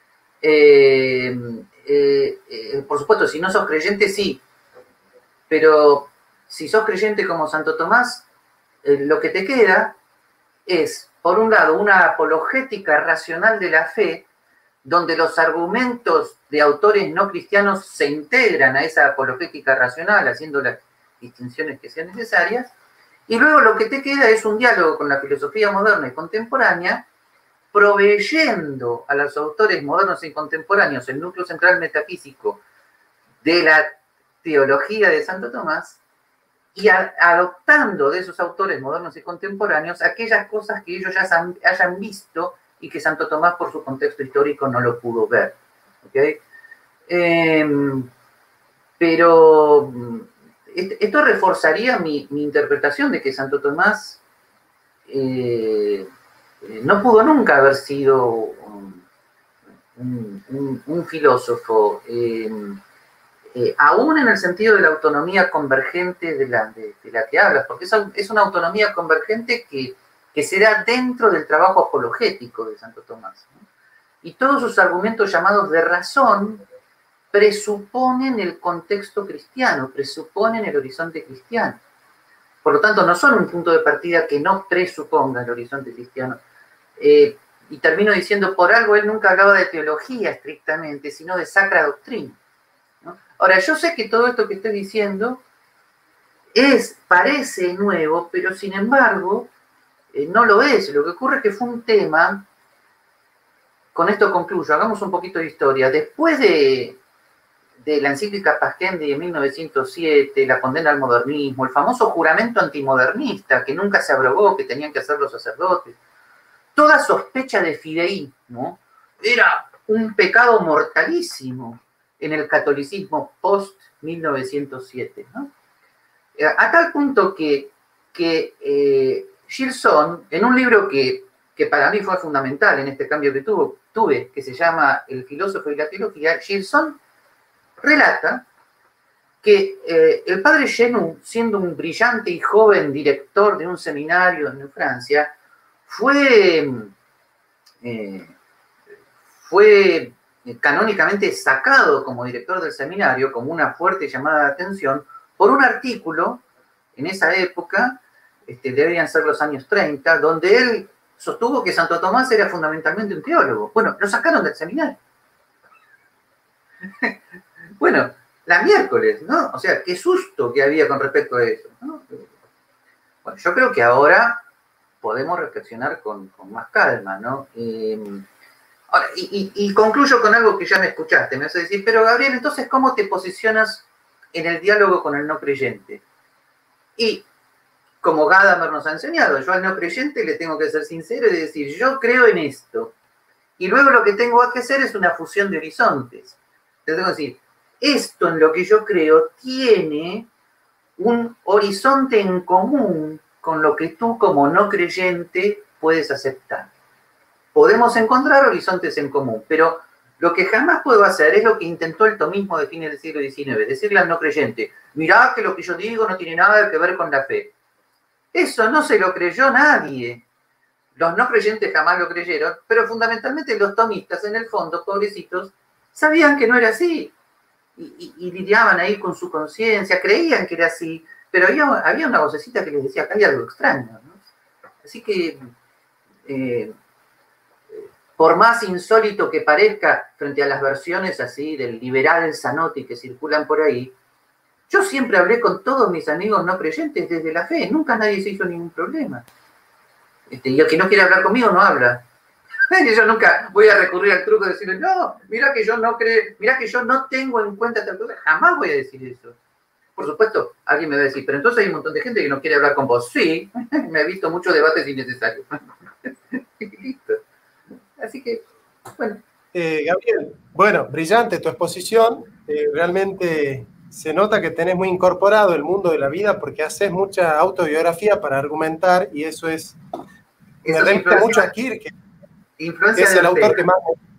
Por supuesto, si no sos creyente, sí. Pero si sos creyente como Santo Tomás, lo que te queda es, por un lado, una apologética racional de la fe, donde los argumentos de autores no cristianos se integran a esa apologética racional, haciendo las distinciones que sean necesarias, y luego lo que te queda es un diálogo con la filosofía moderna y contemporánea, proveyendo a los autores modernos y contemporáneos el núcleo central metafísico de la teología de Santo Tomás, y adoptando de esos autores modernos y contemporáneos aquellas cosas que ellos ya hayan visto y que Santo Tomás, por su contexto histórico, no lo pudo ver. ¿Okay? Pero esto reforzaría mi interpretación de que Santo Tomás no pudo nunca haber sido un filósofo, aún en el sentido de la autonomía convergente de la que hablas, porque es una autonomía convergente que se da dentro del trabajo apologético de Santo Tomás, ¿no? Y todos sus argumentos llamados de razón presuponen el contexto cristiano, presuponen el horizonte cristiano. Por lo tanto, no son un punto de partida que no presuponga el horizonte cristiano. Y termino diciendo, por algo él nunca hablaba de teología estrictamente, sino de sacra doctrina, ¿no? Ahora, yo sé que todo esto que estoy diciendo parece nuevo, pero sin embargo, no lo es. Lo que ocurre es que fue un tema, con esto concluyo, hagamos un poquito de historia. Después de de la encíclica Pascendi de 1907, la condena al modernismo, el famoso juramento antimodernista que nunca se abrogó, que tenían que hacer los sacerdotes, toda sospecha de fideísmo era un pecado mortalísimo en el catolicismo post-1907, ¿no? A tal punto que Gilson, en un libro que para mí fue fundamental en este cambio que tuve, que se llama El filósofo y la teología, Gilson relata que el padre Genoux, siendo un brillante y joven director de un seminario en Francia, fue canónicamente sacado como director del seminario, como una fuerte llamada de atención, por un artículo en esa época, deberían ser los años 30, donde él sostuvo que Santo Tomás era fundamentalmente un teólogo. Bueno, lo sacaron del seminario. Bueno, la miércoles, ¿no? O sea, qué susto que había con respecto a eso, ¿no? Bueno, yo creo que ahora podemos reflexionar con más calma, ¿no? Ahora, y concluyo con algo que ya me escuchaste. Me vas a decir, pero Gabriel, entonces, ¿cómo te posicionas en el diálogo con el no creyente? Y como Gadamer nos ha enseñado, yo al no creyente le tengo que ser sincero y decir, yo creo en esto. Y luego lo que tengo que hacer es una fusión de horizontes. Le tengo que decir, esto en lo que yo creo tiene un horizonte en común con lo que tú como no creyente puedes aceptar. Podemos encontrar horizontes en común, pero lo que jamás puedo hacer es lo que intentó el tomismo de fines del siglo XIX, decirle al no creyente, mirá que lo que yo digo no tiene nada que ver con la fe. Eso no se lo creyó nadie. Los no creyentes jamás lo creyeron, pero fundamentalmente los tomistas, en el fondo, pobrecitos, sabían que no era así. Y lidiaban ahí con su conciencia, creían que era así, pero había una vocecita que les decía que hay algo extraño, ¿no? Así que, por más insólito que parezca frente a las versiones así del liberal Zanotti que circulan por ahí, yo siempre hablé con todos mis amigos no creyentes desde la fe, nunca nadie se hizo ningún problema. Y el que no quiere hablar conmigo no habla. Yo nunca voy a recurrir al truco de decirle, no, mira que yo no creo, mira que yo no tengo en cuenta tal cosa, jamás voy a decir eso. Por supuesto, alguien me va a decir, pero entonces hay un montón de gente que no quiere hablar con vos. Sí, me he visto muchos debates innecesarios. Listo. Así que, bueno. Gabriel, bueno, brillante tu exposición, realmente se nota que tenés muy incorporado el mundo de la vida porque haces mucha autobiografía para argumentar y eso es, me remite mucho a Kierkegaard. Es el autor que más...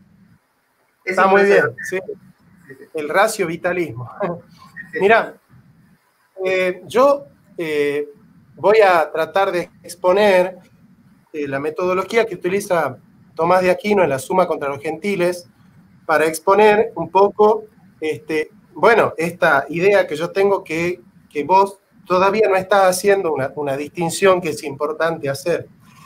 Está muy bien, sí. El ratio vitalismo. Mira, yo voy a tratar de exponer la metodología que utiliza Tomás de Aquino en la Suma contra los Gentiles para exponer un poco, bueno, esta idea que yo tengo que vos todavía no estás haciendo una distinción que es importante hacer.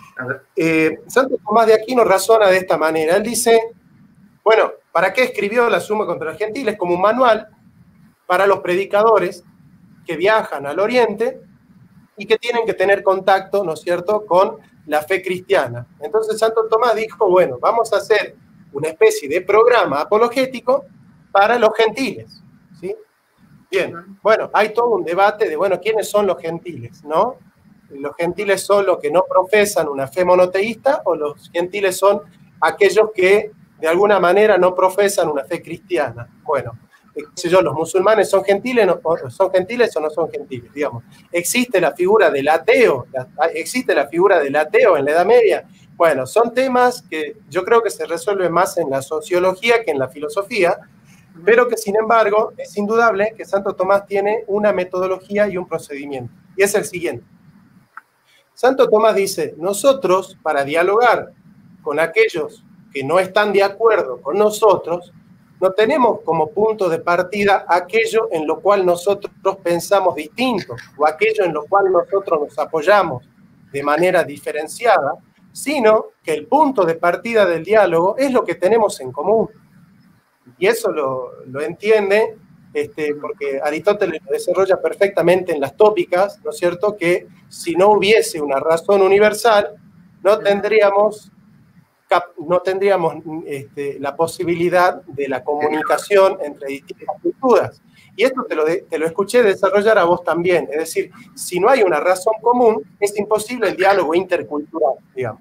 Santo Tomás de Aquino razona de esta manera. Él dice, bueno, ¿para qué escribió la Suma contra los Gentiles? Como un manual para los predicadores que viajan al Oriente y que tienen que tener contacto, ¿no es cierto?, con la fe cristiana. Entonces Santo Tomás dijo, bueno, vamos a hacer una especie de programa apologético para los gentiles, ¿sí? Bien, bueno, hay todo un debate de, bueno, ¿quiénes son los gentiles, no? ¿Los gentiles son los que no profesan una fe monoteísta o los gentiles son aquellos que de alguna manera no profesan una fe cristiana? Bueno, qué sé yo, los musulmanes son gentiles o no son gentiles, digamos. ¿Existe la figura del ateo? ¿Existe la figura del ateo en la Edad Media? Bueno, son temas que yo creo que se resuelven más en la sociología que en la filosofía, pero que sin embargo es indudable que Santo Tomás tiene una metodología y un procedimiento, y es el siguiente. Santo Tomás dice, nosotros, para dialogar con aquellos que no están de acuerdo con nosotros, no tenemos como punto de partida aquello en lo cual nosotros pensamos distinto, o aquello en lo cual nosotros nos apoyamos de manera diferenciada, sino que el punto de partida del diálogo es lo que tenemos en común. Y eso lo entiende, porque Aristóteles lo desarrolla perfectamente en las tópicas, ¿no es cierto?, que si no hubiese una razón universal, no tendríamos no tendríamos la posibilidad de la comunicación entre distintas culturas. Y esto te lo escuché desarrollar a vos también. Es decir, si no hay una razón común, es imposible el diálogo intercultural, digamos.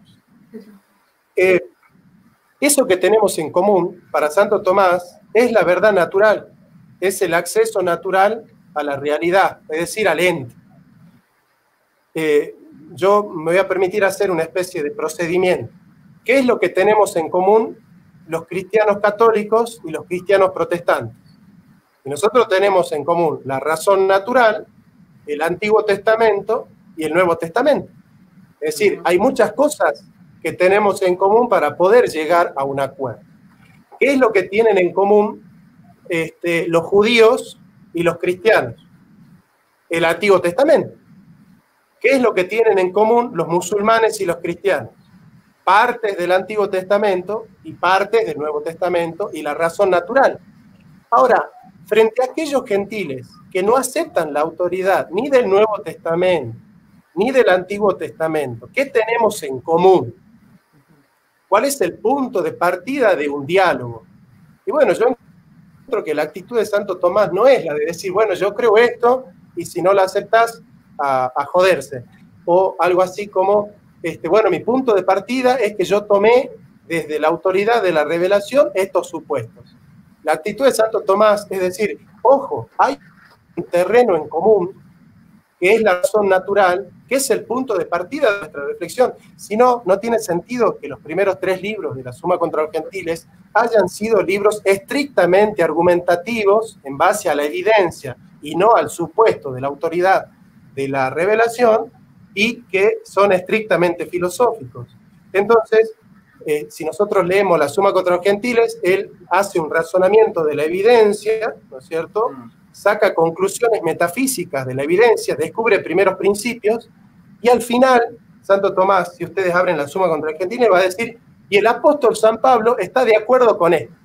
Eso que tenemos en común para Santo Tomás es la verdad natural, es el acceso natural a la realidad, es decir, al ente. Yo me voy a permitir hacer una especie de procedimiento. ¿Qué es lo que tenemos en común los cristianos católicos y los cristianos protestantes? Y nosotros tenemos en común la razón natural, el Antiguo Testamento y el Nuevo Testamento. Es decir, hay muchas cosas que tenemos en común para poder llegar a un acuerdo. ¿Qué es lo que tienen en común los judíos y los cristianos? El Antiguo Testamento. ¿Qué es lo que tienen en común los musulmanes y los cristianos? Partes del Antiguo Testamento y partes del Nuevo Testamento y la razón natural. Ahora, frente a aquellos gentiles que no aceptan la autoridad ni del Nuevo Testamento ni del Antiguo Testamento, ¿qué tenemos en común? ¿Cuál es el punto de partida de un diálogo? Y bueno, yo encuentro que la actitud de Santo Tomás no es la de decir, bueno, yo creo esto y si no lo aceptás, a joderse. O algo así como, bueno, mi punto de partida es que yo tomé desde la autoridad de la revelación estos supuestos. La actitud de Santo Tomás es decir, ojo, hay un terreno en común que es la razón natural, que es el punto de partida de nuestra reflexión. Si no, no tiene sentido que los primeros 3 libros de la Suma contra los Gentiles hayan sido libros estrictamente argumentativos en base a la evidencia y no al supuesto de la autoridad de la revelación, y que son estrictamente filosóficos. Entonces, si nosotros leemos la Suma contra los Gentiles, él hace un razonamiento de la evidencia, ¿no es cierto?, saca conclusiones metafísicas de la evidencia, descubre primeros principios, y al final, Santo Tomás, si ustedes abren la Suma contra los Gentiles, va a decir, y el apóstol San Pablo está de acuerdo con esto.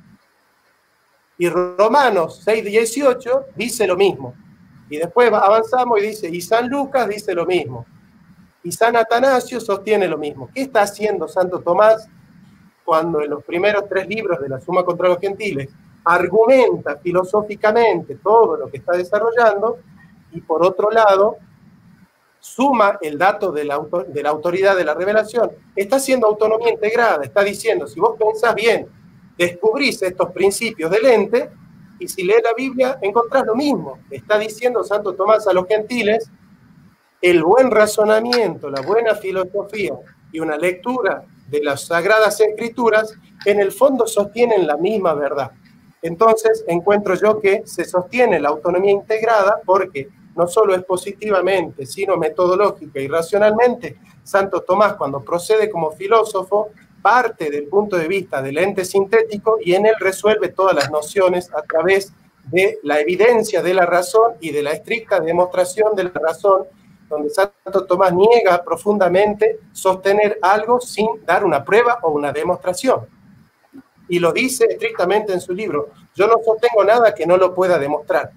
Y Romanos 6:18 dice lo mismo. Y después avanzamos y dice, y San Lucas dice lo mismo. Y San Atanasio sostiene lo mismo. ¿Qué está haciendo Santo Tomás cuando en los primeros 3 libros de la Suma contra los Gentiles argumenta filosóficamente todo lo que está desarrollando y por otro lado suma el dato de la autoridad de la revelación? Está haciendo autonomía integrada, está diciendo, si vos pensás bien, descubrís estos principios del ente, y si lees la Biblia encontrás lo mismo. Está diciendo Santo Tomás a los gentiles, el buen razonamiento, la buena filosofía y una lectura de las Sagradas Escrituras en el fondo sostienen la misma verdad. Entonces encuentro yo que se sostiene la autonomía integrada porque no solo es positivamente, sino metodológica y racionalmente, Santo Tomás cuando procede como filósofo parte del punto de vista del ente sintético y en él resuelve todas las nociones a través de la evidencia de la razón y de la estricta demostración de la razón, donde Santo Tomás niega profundamente sostener algo sin dar una prueba o una demostración. Y lo dice estrictamente en su libro. Yo no sostengo nada que no lo pueda demostrar.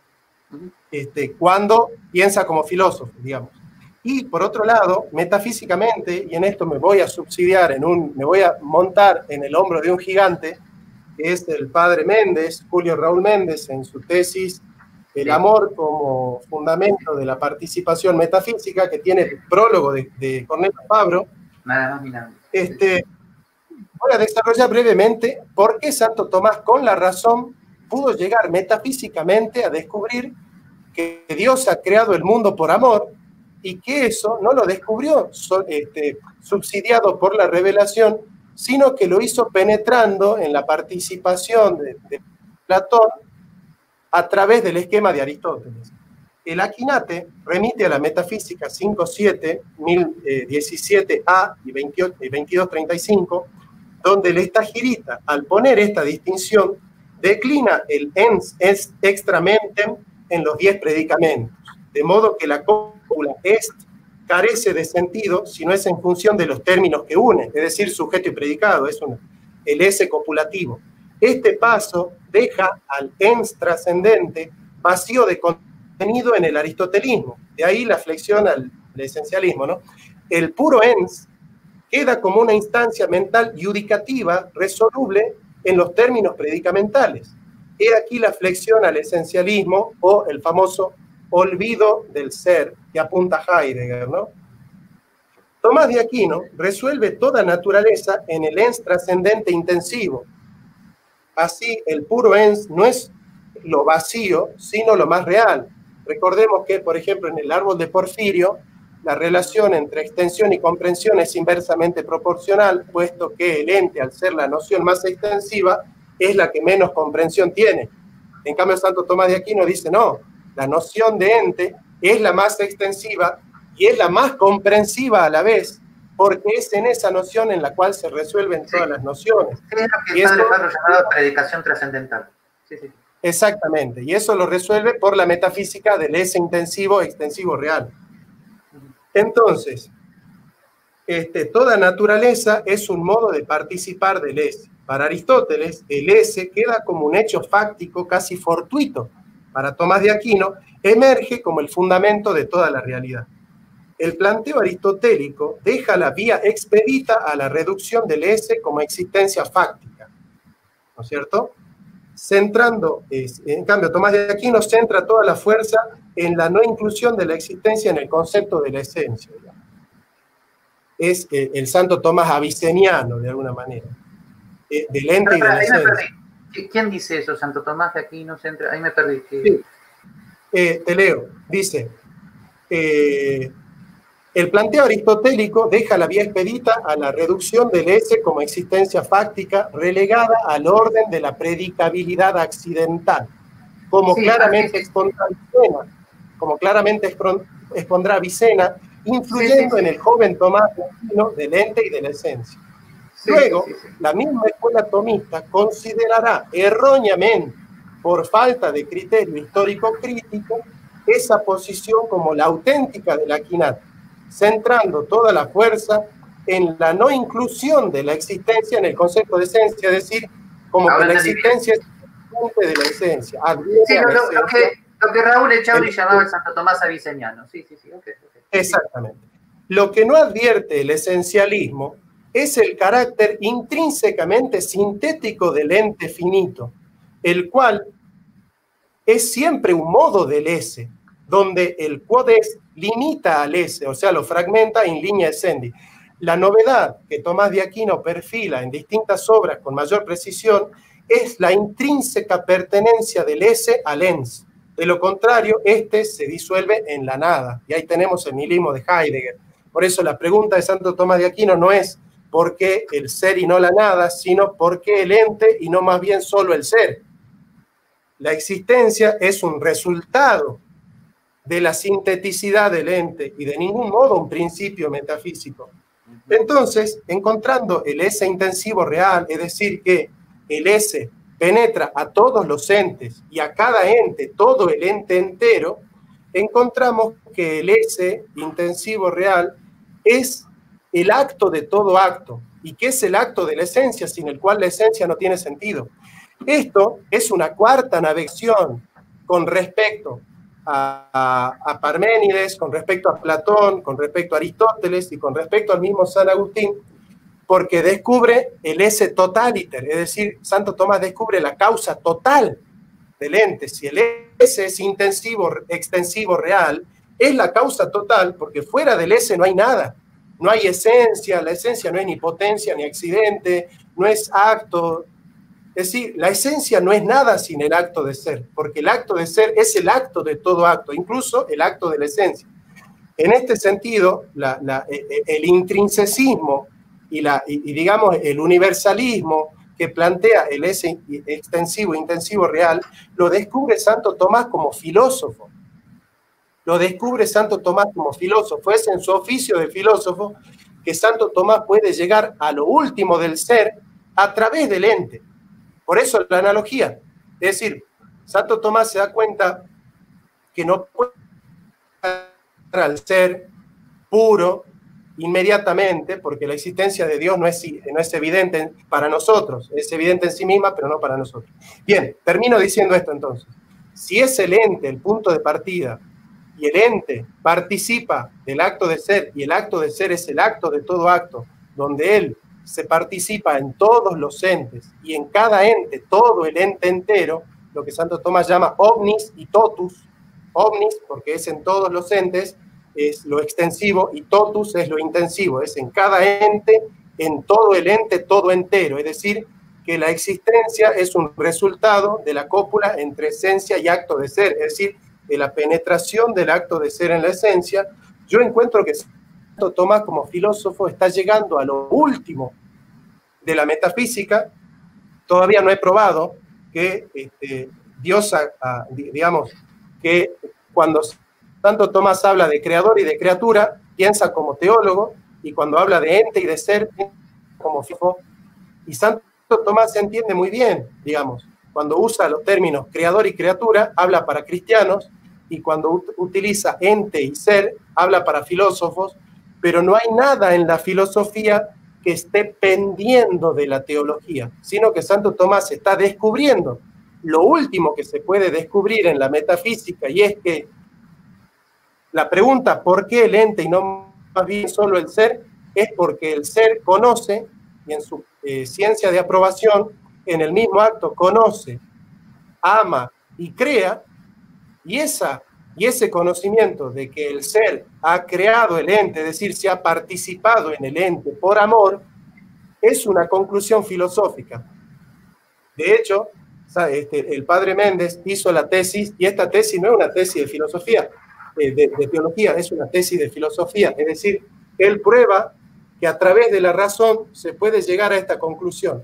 Cuando piensa como filósofo, digamos. Y por otro lado, metafísicamente, y en esto me voy a subsidiar, me voy a montar en el hombro de un gigante, que es el padre Méndez, Julio Raúl Méndez, en su tesis El amor como fundamento de la participación metafísica, que tiene el prólogo de Cornelio Fabro. Nada más ni nada. Voy a desarrollar brevemente por qué Santo Tomás, con la razón, pudo llegar metafísicamente a descubrir que Dios ha creado el mundo por amor, y que eso no lo descubrió subsidiado por la revelación, sino que lo hizo penetrando en la participación de Platón a través del esquema de Aristóteles. El Aquinate remite a la Metafísica 5.7, 1017a y 2235, donde el Estagirita, al poner esta distinción, declina el ens extra mentem en los 10 predicamentos, de modo que la cópula est carece de sentido si no es en función de los términos que une, es decir, sujeto y predicado, es el S copulativo. Este paso deja al ens trascendente vacío de contenido en el aristotelismo, de ahí la flexión al esencialismo, ¿no? El puro ens queda como una instancia mental judicativa resoluble en los términos predicamentales. He aquí la flexión al esencialismo o el famoso olvido del ser que apunta Heidegger, ¿no? Tomás de Aquino resuelve toda naturaleza en el ens trascendente intensivo. Así, el puro ens no es lo vacío, sino lo más real. Recordemos que, por ejemplo, en el árbol de Porfirio, la relación entre extensión y comprensión es inversamente proporcional, puesto que el ente, al ser la noción más extensiva, es la que menos comprensión tiene. En cambio, Santo Tomás de Aquino dice, no, la noción de ente es la más extensiva y es la más comprensiva a la vez, porque es en esa noción en la cual se resuelven todas las nociones. Sí, es lo que el padre Farro llamaba predicación trascendental. Sí, sí. Exactamente, y eso lo resuelve por la metafísica del ese intensivo, extensivo real. Entonces, toda naturaleza es un modo de participar del ese. Para Aristóteles, el ese queda como un hecho fáctico casi fortuito. Para Tomás de Aquino, emerge como el fundamento de toda la realidad. El planteo aristotélico deja la vía expedita a la reducción del ese como existencia fáctica, ¿no es cierto? En cambio, Tomás de Aquino centra toda la fuerza en la no inclusión de la existencia en el concepto de la esencia. Es el santo Tomás aviceniano, de alguna manera, del ente y de la esencia. ¿Quién dice eso? ¿Santo Tomás de Aquino centra? Ahí me perdí. Sí. Te leo. Dice, el planteo aristotélico deja la vía expedita a la reducción del ese como existencia fáctica relegada al orden de la predicabilidad accidental, como claramente expondrá Avicena, influyendo en el joven Tomás de Aquino del ente y de la esencia. Luego, la misma escuela tomista considerará erróneamente, por falta de criterio histórico crítico, esa posición como la auténtica del aquinato, centrando toda la fuerza en la no inclusión de la existencia en el concepto de esencia, es decir, como que la existencia es parte de la esencia. Sí, lo que Raúl Echauri llamaba el Santo Tomás aviceniano. Sí. Okay. Exactamente. Lo que no advierte el esencialismo es el carácter intrínsecamente sintético del ente finito, el cual es siempre un modo del esse, donde el quod est limita al esse, o sea, lo fragmenta in linea essendi. La novedad que Tomás de Aquino perfila en distintas obras con mayor precisión es la intrínseca pertenencia del esse al ens. De lo contrario, este se disuelve en la nada. Y ahí tenemos el nihilismo de Heidegger. Por eso la pregunta de Santo Tomás de Aquino no es ¿por qué el ser y no la nada?, sino ¿por qué el ente y no más bien solo el ser? La existencia es un resultado de la sinteticidad del ente y de ningún modo un principio metafísico. Entonces, encontrando el ese intensivo real, es decir, que el ese penetra a todos los entes y a cada ente, todo el ente entero, encontramos que el ese intensivo real es el acto de todo acto, y que es el acto de la esencia, sin el cual la esencia no tiene sentido. Esto es una cuarta navegación con respecto a Parménides, con respecto a Platón, con respecto a Aristóteles y con respecto al mismo San Agustín, porque descubre el esse totaliter, es decir, Santo Tomás descubre la causa total del ente. Si el esse es intensivo, extensivo, real, es la causa total, porque fuera del esse no hay nada. No hay esencia, la esencia no es ni potencia ni accidente, no es acto. Es decir, la esencia no es nada sin el acto de ser, porque el acto de ser es el acto de todo acto, incluso el acto de la esencia. En este sentido, el intrinsecismo y digamos el universalismo que plantea el ese extensivo, intensivo, real, lo descubre Santo Tomás como filósofo. Lo descubre Santo Tomás como filósofo. Es en su oficio de filósofo que Santo Tomás puede llegar a lo último del ser a través del ente. Por eso la analogía. Es decir, Santo Tomás se da cuenta que no puede llegar al ser puro inmediatamente, porque la existencia de Dios no es evidente para nosotros, es evidente en sí misma, pero no para nosotros. Bien, termino diciendo esto entonces. Si es el ente el punto de partida, y el ente participa del acto de ser, y el acto de ser es el acto de todo acto, donde él se participa en todos los entes y en cada ente, todo el ente entero, lo que Santo Tomás llama omnis y totus, omnis porque es en todos los entes, es lo extensivo, y totus es lo intensivo, es en cada ente, en todo el ente, todo entero, es decir, que la existencia es un resultado de la cópula entre esencia y acto de ser, es decir, de la penetración del acto de ser en la esencia. Yo encuentro que Santo Tomás como filósofo está llegando a lo último de la metafísica. Todavía no he probado que Dios, digamos, que cuando Santo Tomás habla de creador y de criatura, piensa como teólogo, y cuando habla de ente y de ser, como filósofo. Y Santo Tomás se entiende muy bien, digamos, cuando usa los términos creador y criatura, habla para cristianos, y cuando utiliza ente y ser, habla para filósofos, pero no hay nada en la filosofía que esté pendiendo de la teología, sino que Santo Tomás está descubriendo lo último que se puede descubrir en la metafísica, y es que la pregunta ¿por qué el ente y no más bien solo el ser? Es porque el ser conoce, y en su ciencia de aprobación, en el mismo acto conoce, ama y crea, y ese conocimiento de que el ser ha creado el ente, es decir, se ha participado en el ente por amor, es una conclusión filosófica. De hecho, el padre Méndez hizo la tesis, y esta tesis no es una tesis de filosofía, de teología, es una tesis de filosofía. Es decir, él prueba que a través de la razón se puede llegar a esta conclusión.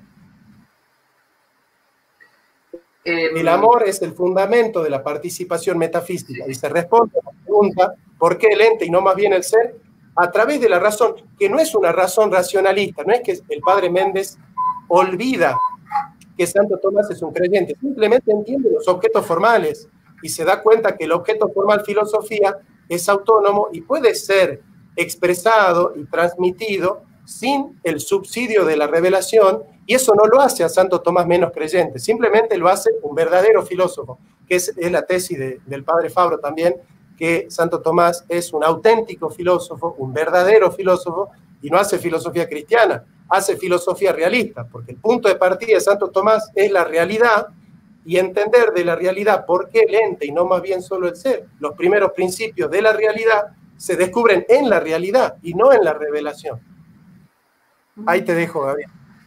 El amor es el fundamento de la participación metafísica, y se responde a la pregunta ¿por qué el ente y no más bien el ser? A través de la razón, que no es una razón racionalista, no es que el padre Méndez olvida que Santo Tomás es un creyente, simplemente entiende los objetos formales y se da cuenta que el objeto formal filosofía es autónomo y puede ser expresado y transmitido sin el subsidio de la revelación, y eso no lo hace a Santo Tomás menos creyente, simplemente lo hace un verdadero filósofo, que es la tesis del padre Fabro también, que Santo Tomás es un auténtico filósofo, un verdadero filósofo, y no hace filosofía cristiana, hace filosofía realista, porque el punto de partida de Santo Tomás es la realidad, y entender de la realidad por qué el ente y no más bien solo el ser. Los primeros principios de la realidad se descubren en la realidad y no en la revelación. Ahí te dejo, Gabriel.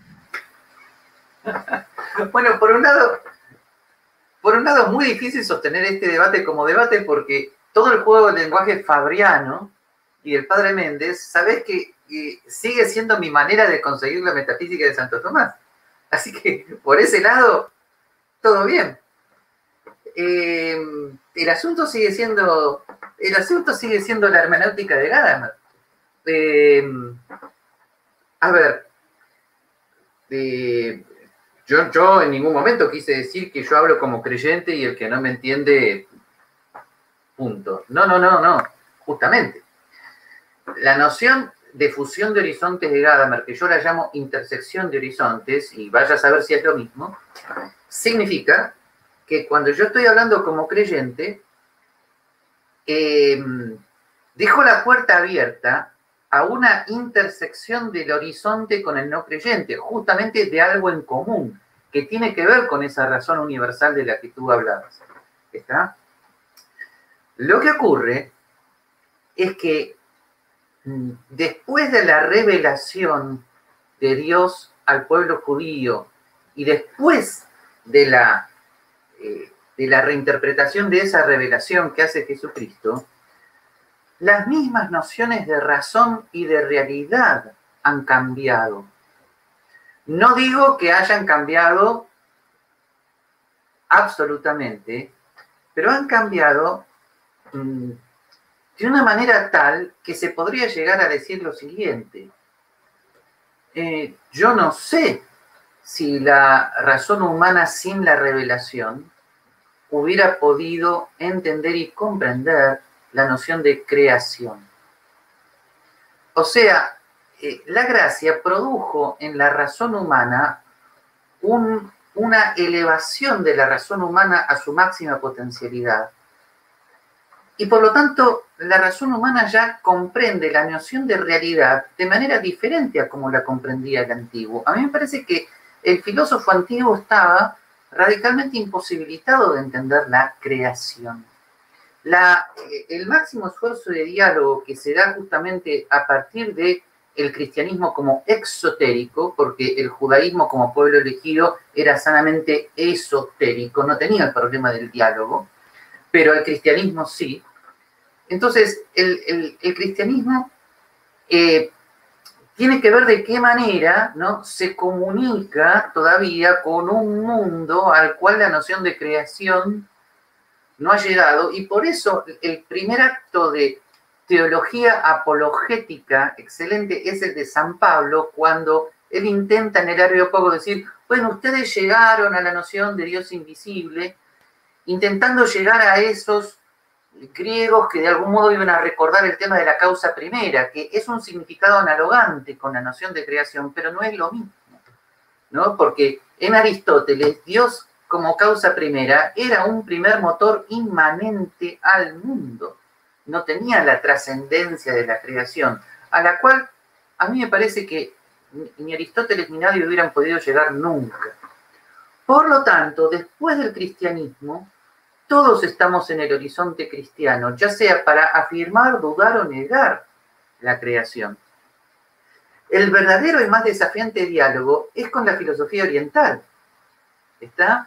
Bueno, por un lado es muy difícil sostener este debate como debate porque todo el juego del lenguaje fabriano y el padre Méndez, sabés que sigue siendo mi manera de conseguir la metafísica de Santo Tomás. Así que por ese lado, todo bien. El asunto sigue siendo la hermenéutica de Gadamer. A ver, yo en ningún momento quise decir que yo hablo como creyente y el que no me entiende, punto. No, justamente. La noción de fusión de horizontes de Gadamer, que yo la llamo intersección de horizontes, y vaya a saber si es lo mismo, significa que cuando yo estoy hablando como creyente, dejo la puerta abierta a una intersección del horizonte con el no creyente, justamente de algo en común, que tiene que ver con esa razón universal de la que tú hablabas. ¿Está? Lo que ocurre es que después de la revelación de Dios al pueblo judío y después de la reinterpretación de esa revelación que hace Jesucristo, las mismas nociones de razón y de realidad han cambiado. No digo que hayan cambiado absolutamente, pero han cambiado de una manera tal que se podría llegar a decir lo siguiente. Yo no sé si la razón humana sin la revelación hubiera podido entender y comprender la noción de creación. O sea, la gracia produjo en la razón humana una elevación de la razón humana a su máxima potencialidad. Y por lo tanto, la razón humana ya comprende la noción de realidad de manera diferente a como la comprendía el antiguo. A mí me parece que el filósofo antiguo estaba radicalmente imposibilitado de entender la creación. El máximo esfuerzo de diálogo que se da justamente a partir de el cristianismo como exotérico, porque el judaísmo como pueblo elegido era sanamente esotérico, no tenía el problema del diálogo, pero el cristianismo sí. Entonces, el cristianismo tiene que ver de qué manera, ¿no?, se comunica todavía con un mundo al cual la noción de creación no ha llegado, y por eso el primer acto de teología apologética excelente es el de San Pablo, cuando él intenta en el Areópago decir, bueno, ustedes llegaron a la noción de Dios invisible, intentando llegar a esos griegos que de algún modo iban a recordar el tema de la causa primera, que es un significado analogante con la noción de creación, pero no es lo mismo, ¿no? Porque en Aristóteles, Dios como causa primera era un primer motor inmanente al mundo, no tenía la trascendencia de la creación, a la cual a mí me parece que ni Aristóteles ni nadie hubieran podido llegar nunca. Por lo tanto, después del cristianismo, todos estamos en el horizonte cristiano, ya sea para afirmar, dudar o negar la creación. El verdadero y más desafiante diálogo es con la filosofía oriental. ¿Está?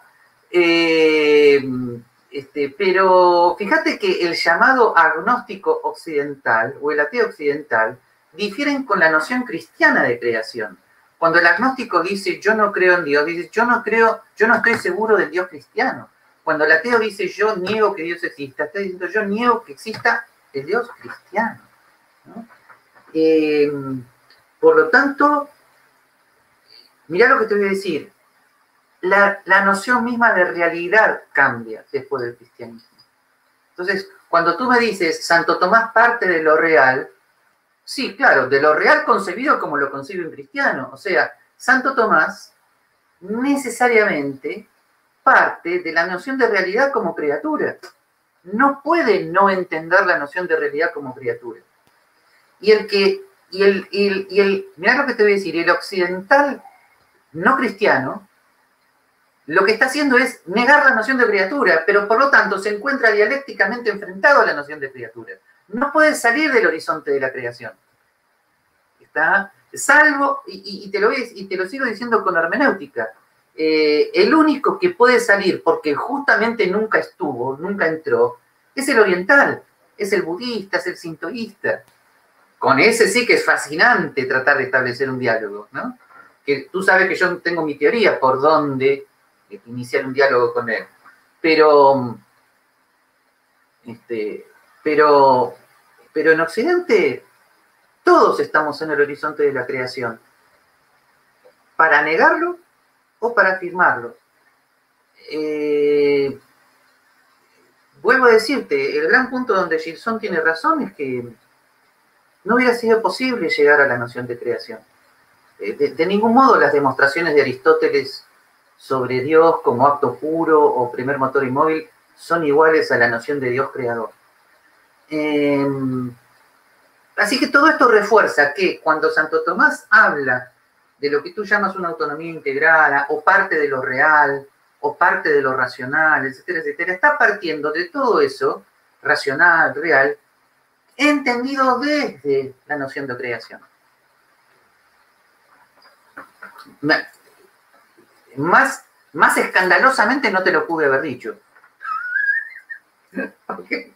Pero fíjate que el llamado agnóstico occidental o el ateo occidental difieren con la noción cristiana de creación. Cuando el agnóstico dice yo no creo en Dios, dice yo no estoy seguro del Dios cristiano. Cuando el ateo dice yo niego que Dios exista, está diciendo yo niego que exista el Dios cristiano, ¿no? Por lo tanto, mirá lo que te voy a decir. La noción misma de realidad cambia después del cristianismo. Entonces, cuando tú me dices Santo Tomás parte de lo real, sí, claro, de lo real concebido como lo concibe un cristiano. O sea, Santo Tomás necesariamente parte de la noción de realidad como criatura. No puede no entender la noción de realidad como criatura. Mirá lo que te voy a decir, el occidental no cristiano, lo que está haciendo es negar la noción de criatura, pero por lo tanto se encuentra dialécticamente enfrentado a la noción de criatura. No puede salir del horizonte de la creación. ¿Está? Salvo, y te lo sigo diciendo con hermenéutica, el único que puede salir, porque justamente nunca estuvo, nunca entró, es el oriental, es el budista, es el sintoísta. Con ese sí que es fascinante tratar de establecer un diálogo, ¿no? Que tú sabes que yo tengo mi teoría por dónde iniciar un diálogo con él. Pero en Occidente todos estamos en el horizonte de la creación. Para negarlo o para afirmarlo. Vuelvo a decirte, el gran punto donde Gilson tiene razón es que no hubiera sido posible llegar a la noción de creación. De ningún modo las demostraciones de Aristóteles sobre Dios como acto puro o primer motor inmóvil son iguales a la noción de Dios creador. Así que todo esto refuerza que cuando Santo Tomás habla de lo que tú llamas una autonomía integrada, o parte de lo real, o parte de lo racional, etcétera, etcétera, está partiendo de todo eso, racional, real, entendido desde la noción de creación. Más escandalosamente no te lo pude haber dicho. Okay.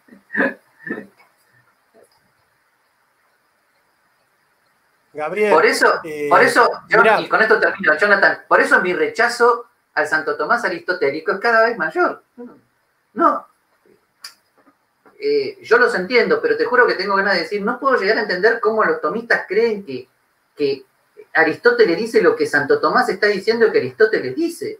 Gabriel. Por eso y con esto termino, Jonathan, por eso mi rechazo al Santo Tomás aristotélico es cada vez mayor. No. Yo los entiendo, pero te juro que tengo ganas de decir, no puedo llegar a entender cómo los tomistas creen que Aristóteles dice lo que Santo Tomás está diciendo que Aristóteles dice.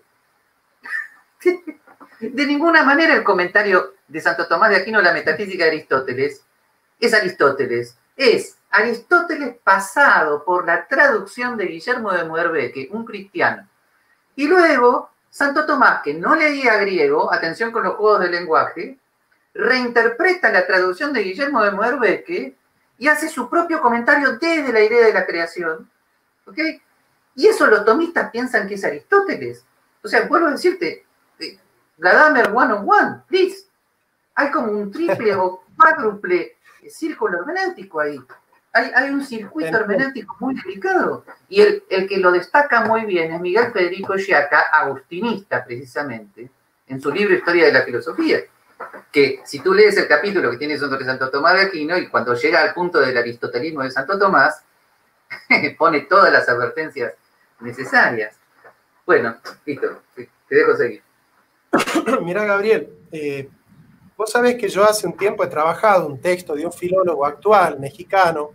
De ninguna manera el comentario de Santo Tomás de Aquino, la metafísica de Aristóteles, es Aristóteles. Es Aristóteles pasado por la traducción de Guillermo de Moerbeke, un cristiano. Y luego Santo Tomás, que no leía griego, atención con los juegos de lenguaje, reinterpreta la traducción de Guillermo de Moerbeke y hace su propio comentario desde la idea de la creación. ¿Ok? Y eso los tomistas piensan que es Aristóteles. O sea, vuelvo a decirte, Gadamer 101, please. Hay como un triple o cuádruple círculo hermenéutico ahí. Hay un circuito hermenéutico muy delicado. Y el que lo destaca muy bien es Miguel Federico Sciacca, agustinista precisamente, en su libro Historia de la Filosofía. Que si tú lees el capítulo que tiene sobre Santo Tomás de Aquino, y cuando llega al punto del aristotelismo de Santo Tomás, pone todas las advertencias necesarias. Bueno, listo, te dejo seguir. Mira, Gabriel, vos sabés que yo hace un tiempo he trabajado un texto de un filólogo actual, mexicano,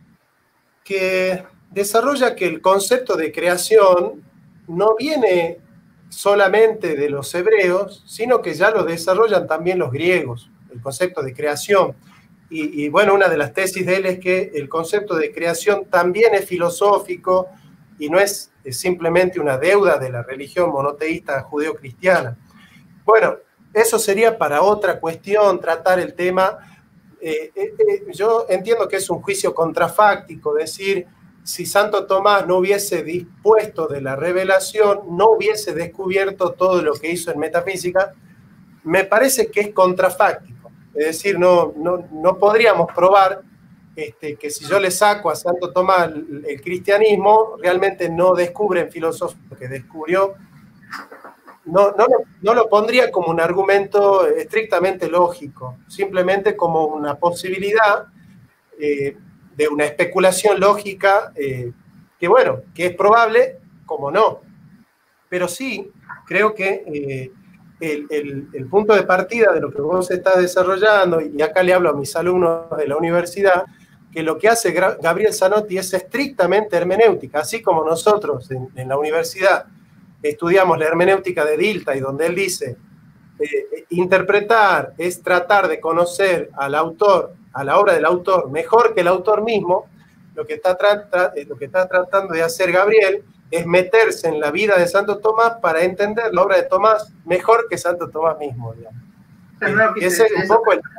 que desarrolla que el concepto de creación no viene solamente de los hebreos, sino que ya lo desarrollan también los griegos, el concepto de creación. Y bueno, una de las tesis de él es que el concepto de creación también es filosófico y no es simplemente una deuda de la religión monoteísta judeo-cristiana. Bueno, eso sería para otra cuestión, tratar el tema. Yo entiendo que es un juicio contrafáctico, decir, si Santo Tomás no hubiese dispuesto de la revelación, no hubiese descubierto todo lo que hizo en metafísica, me parece que es contrafáctico. Es decir, no podríamos probar que si yo le saco a Santo Tomás el cristianismo, realmente no descubre en filosofía lo que descubrió. No lo pondría como un argumento estrictamente lógico, simplemente como una posibilidad de una especulación lógica que, bueno, que es probable, como no. Pero sí, creo que el punto de partida de lo que vos estás desarrollando, y acá le hablo a mis alumnos de la universidad, que lo que hace Gabriel Zanotti es estrictamente hermenéutica, así como nosotros en la universidad estudiamos la hermenéutica de Dilthey, donde él dice, interpretar es tratar de conocer al autor, a la obra del autor, mejor que el autor mismo. Lo que está tratando de hacer Gabriel es meterse en la vida de Santo Tomás para entender la obra de Tomás mejor que Santo Tomás mismo, digamos. Ese es un poco el...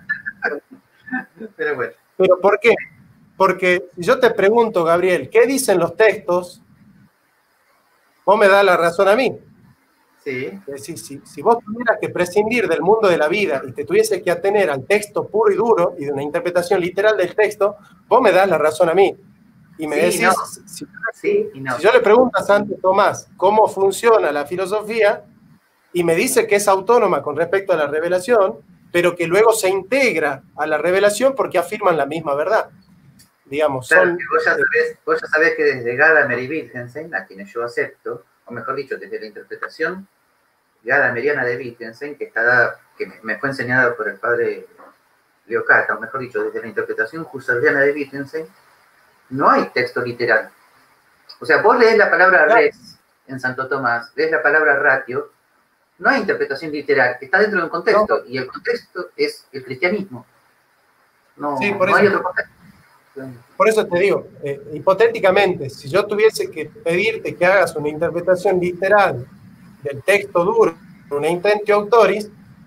Pero bueno. ¿Pero por qué? Porque si yo te pregunto, Gabriel, ¿qué dicen los textos? Vos me das la razón a mí. Sí. Es decir, si vos tuvieras que prescindir del mundo de la vida y te tuviese que atener al texto puro y duro y de una interpretación literal del texto, vos me das la razón a mí. Y me decís, no. Si yo le pregunto a Santo Tomás cómo funciona la filosofía y me dice que es autónoma con respecto a la revelación, pero que luego se integra a la revelación porque afirman la misma verdad. Digamos, claro, vos ya sabés que desde Gadamer y Wittgenstein, a quienes yo acepto, o mejor dicho, desde la interpretación gadameriana de Wittgenstein, que me fue enseñada por el padre Leocata, o mejor dicho, desde la interpretación husserliana de Wittgenstein, no hay texto literal. O sea, vos lees la palabra res en Santo Tomás, lees la palabra ratio, no hay interpretación literal, está dentro de un contexto, y el contexto es el cristianismo. No, sí, no hay otro contexto. Por eso te digo, hipotéticamente, si yo tuviese que pedirte que hagas una interpretación literal del texto duro, una intentio autoris,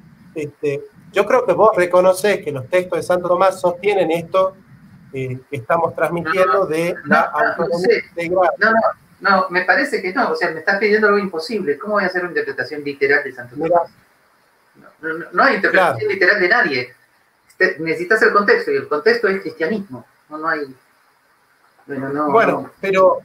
yo creo que vos reconocés que los textos de Santo Tomás sostienen esto que estamos transmitiendo de la autonomía integral. No, me parece que no, o sea, me estás pidiendo algo imposible. ¿Cómo voy a hacer una interpretación literal de Santo Tomás? No hay interpretación literal de nadie. Necesitas el contexto, y el contexto es cristianismo. No hay... Bueno, pero...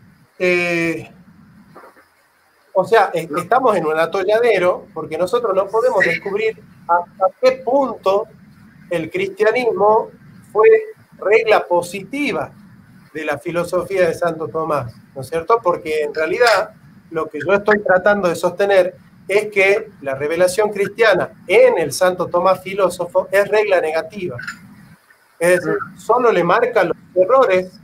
o sea, estamos en un atolladero porque nosotros no podemos descubrir hasta qué punto el cristianismo fue regla positiva de la filosofía de Santo Tomás, ¿no es cierto? Porque en realidad lo que yo estoy tratando de sostener es que la revelación cristiana en el Santo Tomás filósofo es regla negativa. Es decir, solo le marca los errores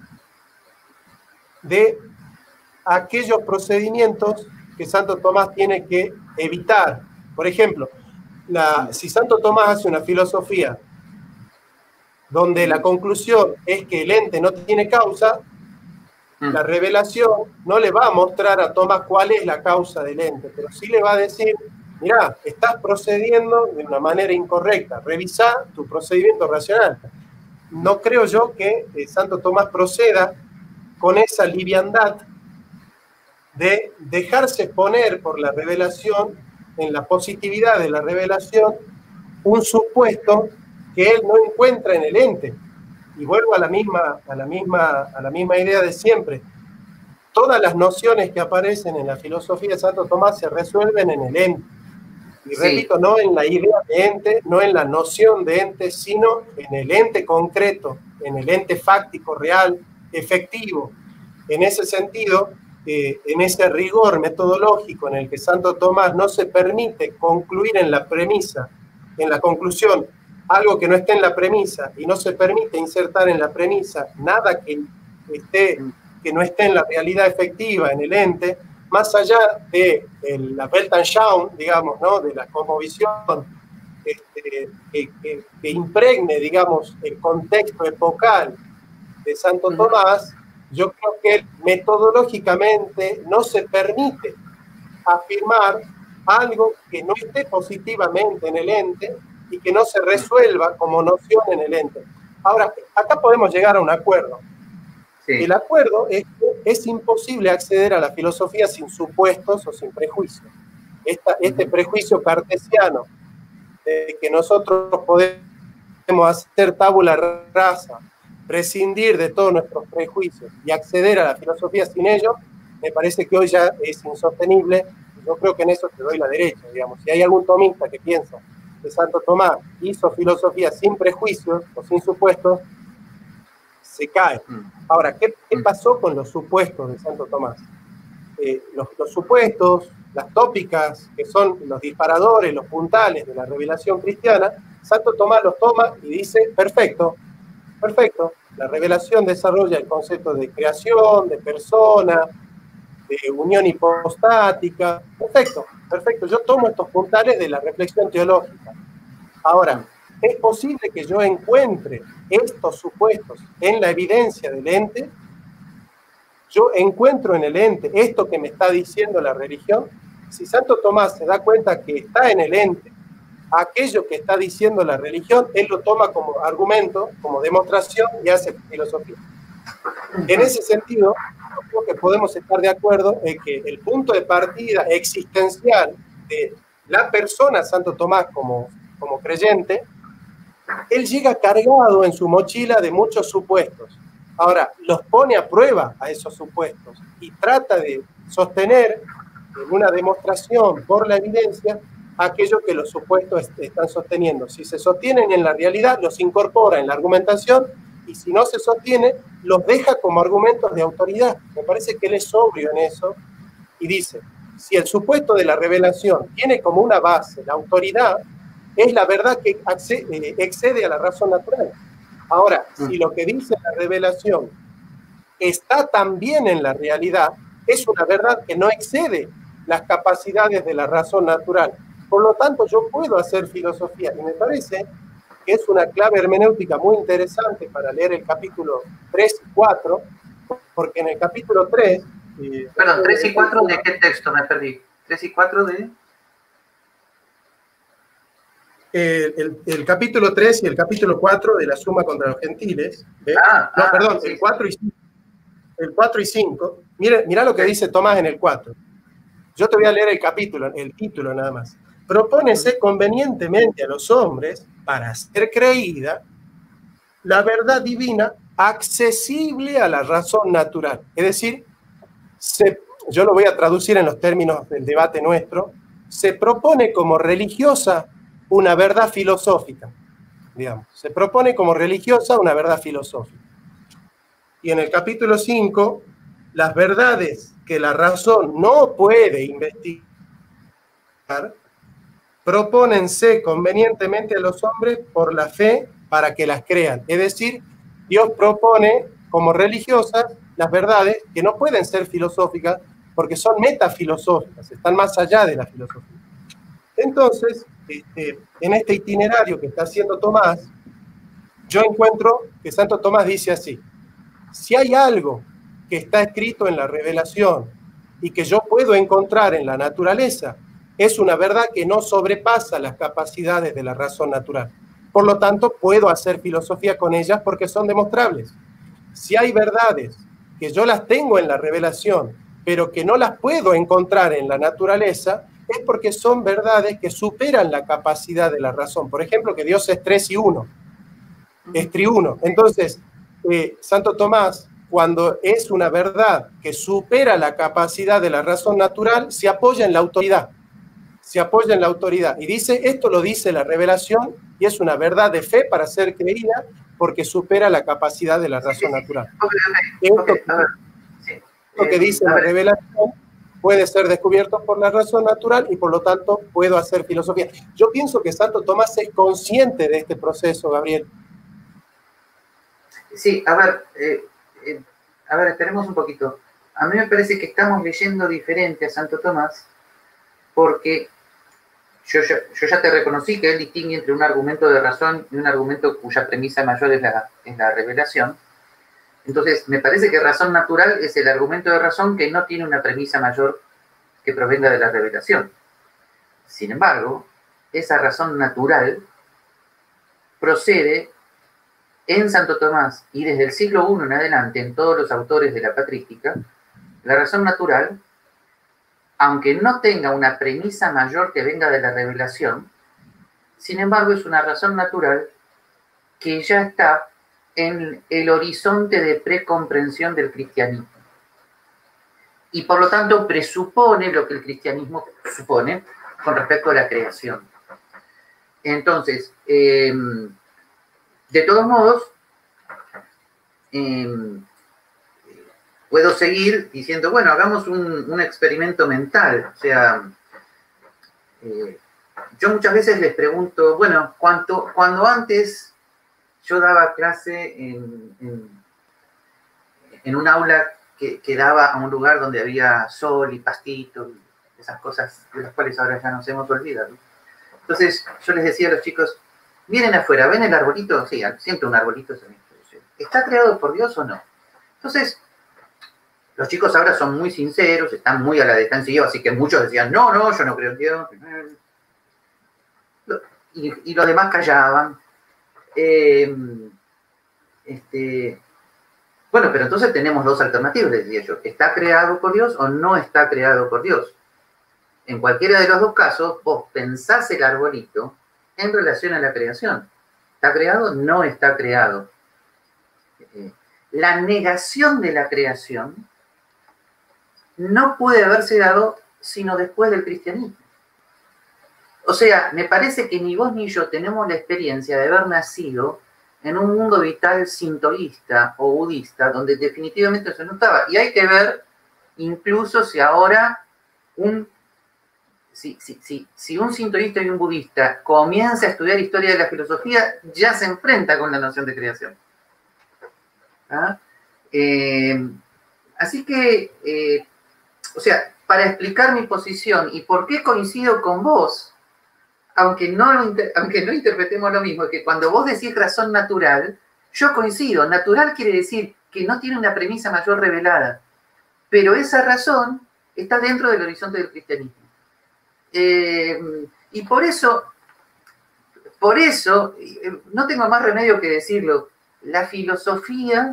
de aquellos procedimientos que Santo Tomás tiene que evitar. Por ejemplo, si Santo Tomás hace una filosofía donde la conclusión es que el ente no tiene causa, la revelación no le va a mostrar a Tomás cuál es la causa del ente, pero sí le va a decir mirá, estás procediendo de una manera incorrecta, revisá tu procedimiento racional. No creo yo que Santo Tomás proceda con esa liviandad de dejarse poner por la revelación, en la positividad de la revelación, un supuesto que él no encuentra en el ente. Y vuelvo a la misma idea de siempre. Todas las nociones que aparecen en la filosofía de Santo Tomás se resuelven en el ente. Y repito, no en la idea de ente, no en la noción de ente, sino en el ente concreto, en el ente fáctico, real, efectivo. En ese sentido, en ese rigor metodológico en el que Santo Tomás no se permite concluir en la premisa, en la conclusión, algo que no esté en la premisa, y no se permite insertar en la premisa nada que no esté en la realidad efectiva, en el ente, más allá de la Weltanschauung, digamos, ¿no? De la cosmovisión que impregne, digamos, el contexto epocal de Santo Tomás, yo creo que metodológicamente no se permite afirmar algo que no esté positivamente en el ente y que no se resuelva como noción en el ente. Ahora, acá podemos llegar a un acuerdo. Sí. El acuerdo es que es imposible acceder a la filosofía sin supuestos o sin prejuicios. Este prejuicio cartesiano de que nosotros podemos hacer tabula rasa, prescindir de todos nuestros prejuicios y acceder a la filosofía sin ellos, me parece que hoy ya es insostenible. Yo creo que en eso te doy la derecha, digamos. Si hay algún tomista que piensa que Santo Tomás hizo filosofía sin prejuicios o sin supuestos, se cae. Ahora, ¿qué pasó con los supuestos de Santo Tomás? Los supuestos, las tópicas, que son los disparadores, los puntales de la revelación cristiana, Santo Tomás los toma y dice, perfecto, la revelación desarrolla el concepto de creación, de persona, de unión hipostática, perfecto, yo tomo estos puntales de la reflexión teológica. Ahora, ¿es posible que yo encuentre estos supuestos en la evidencia del ente? Yo encuentro en el ente esto que me está diciendo la religión. Si Santo Tomás se da cuenta que está en el ente aquello que está diciendo la religión, él lo toma como argumento, como demostración y hace filosofía. En ese sentido, creo que podemos estar de acuerdo en que el punto de partida existencial de la persona Santo Tomás como creyente, él llega cargado en su mochila de muchos supuestos. Ahora, los pone a prueba a esos supuestos y trata de sostener en una demostración por la evidencia aquello que los supuestos están sosteniendo. Si se sostienen en la realidad, los incorpora en la argumentación, y si no se sostiene, los deja como argumentos de autoridad. Me parece que él es sobrio en eso, y dice, si el supuesto de la revelación tiene como una base la autoridad, es la verdad que excede a la razón natural. Ahora, si lo que dice la revelación está también en la realidad, es una verdad que no excede las capacidades de la razón natural. Por lo tanto, yo puedo hacer filosofía, y me parece que es una clave hermenéutica muy interesante para leer el capítulo 3 y 4, porque en el capítulo 3... Perdón, 3 y 4, ¿de qué texto me perdí? 3 y 4 de... El capítulo 3 y el capítulo 4 de la Suma contra los Gentiles. Perdón, sí. El 4 y 5. Mira lo que dice Tomás en el 4. Yo te voy a leer el título nada más. Propónese convenientemente a los hombres, para ser creída, la verdad divina accesible a la razón natural. Es decir, yo lo voy a traducir en los términos del debate nuestro, se propone como religiosa una verdad filosófica, digamos. Se propone como religiosa una verdad filosófica. Y en el capítulo 5, las verdades que la razón no puede investigar, propónense convenientemente a los hombres por la fe para que las crean. Es decir, Dios propone como religiosas las verdades que no pueden ser filosóficas porque son metafilosóficas, están más allá de la filosofía. Entonces, en este itinerario que está haciendo Tomás, yo encuentro que Santo Tomás dice así: si hay algo que está escrito en la revelación y que yo puedo encontrar en la naturaleza, es una verdad que no sobrepasa las capacidades de la razón natural. Por lo tanto, puedo hacer filosofía con ellas porque son demostrables. Si hay verdades que yo las tengo en la revelación, pero que no las puedo encontrar en la naturaleza, es porque son verdades que superan la capacidad de la razón. Por ejemplo, que Dios es tres y uno, es triuno. Entonces, Santo Tomás, cuando es una verdad que supera la capacidad de la razón natural, se apoya en la autoridad. Se apoya en la autoridad. Y dice, esto lo dice la revelación, y es una verdad de fe para ser creída, porque supera la capacidad de la razón natural. Esto que dice la revelación puede ser descubierto por la razón natural y por lo tanto puedo hacer filosofía. Yo pienso que Santo Tomás es consciente de este proceso, Gabriel. Sí, a ver, esperemos un poquito. A mí me parece que estamos leyendo diferente a Santo Tomás, porque yo ya te reconocí que él distingue entre un argumento de razón y un argumento cuya premisa mayor es la revelación. Entonces, me parece que razón natural es el argumento de razón que no tiene una premisa mayor que provenga de la revelación. Sin embargo, esa razón natural procede en Santo Tomás y desde el siglo I en adelante en todos los autores de la patrística. La razón natural, aunque no tenga una premisa mayor que venga de la revelación, sin embargo es una razón natural que ya está en el horizonte de precomprensión del cristianismo. Y por lo tanto presupone lo que el cristianismo supone con respecto a la creación. Entonces, de todos modos, puedo seguir diciendo, bueno, hagamos un experimento mental. O sea, yo muchas veces les pregunto, bueno, cuando antes yo daba clase en un aula que daba a un lugar donde había sol y pastito, y esas cosas de las cuales ahora ya nos hemos olvidado. Entonces yo les decía a los chicos, miren afuera, ¿ven el arbolito? Sí, siempre un arbolito se me introduce. ¿Está creado por Dios o no? Entonces, los chicos ahora son muy sinceros, están muy a la defensiva, así que muchos decían, no, yo no creo en Dios. Y los demás callaban. Bueno, pero entonces tenemos dos alternativas, les decía yo. ¿Está creado por Dios o no está creado por Dios? En cualquiera de los dos casos, vos pensás el arbolito en relación a la creación. ¿Está creado? No está creado. La negación de la creación no puede haberse dado sino después del cristianismo. O sea, me parece que ni vos ni yo tenemos la experiencia de haber nacido en un mundo vital sintoísta o budista, donde definitivamente eso no estaba. Y hay que ver incluso si ahora si un sintoísta y un budista comienza a estudiar historia de la filosofía, ya se enfrenta con la noción de creación. ¿Ah? Así que, o sea, para explicar mi posición y por qué coincido con vos, aunque no interpretemos lo mismo, que cuando vos decís razón natural, yo coincido. Natural quiere decir que no tiene una premisa mayor revelada, pero esa razón está dentro del horizonte del cristianismo. Y por eso, no tengo más remedio que decirlo, la filosofía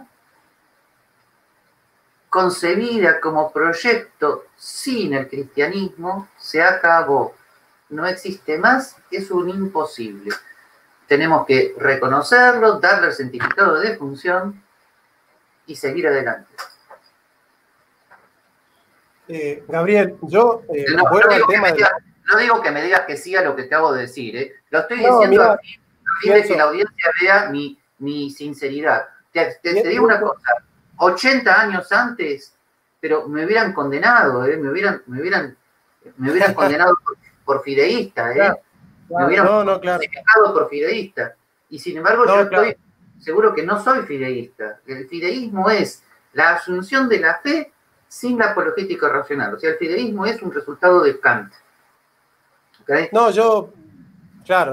concebida como proyecto sin el cristianismo se acabó. No existe más, es un imposible. Tenemos que reconocerlo, darle el certificado de defunción y seguir adelante. Gabriel, yo vuelvo al tema no digo que me digas que sí a lo que acabo de decir, lo estoy diciendo a fin de que la audiencia vea mi sinceridad. Te digo una cosa, 80 años antes, pero me hubieran condenado, me hubieran condenado por fideísta, Claro, me hubieran claro. por fideísta. Y sin embargo, yo estoy seguro que no soy fideísta. El fideísmo es la asunción de la fe sin la apologética racional. O sea, el fideísmo es un resultado de Kant. ¿Okay? No, claro.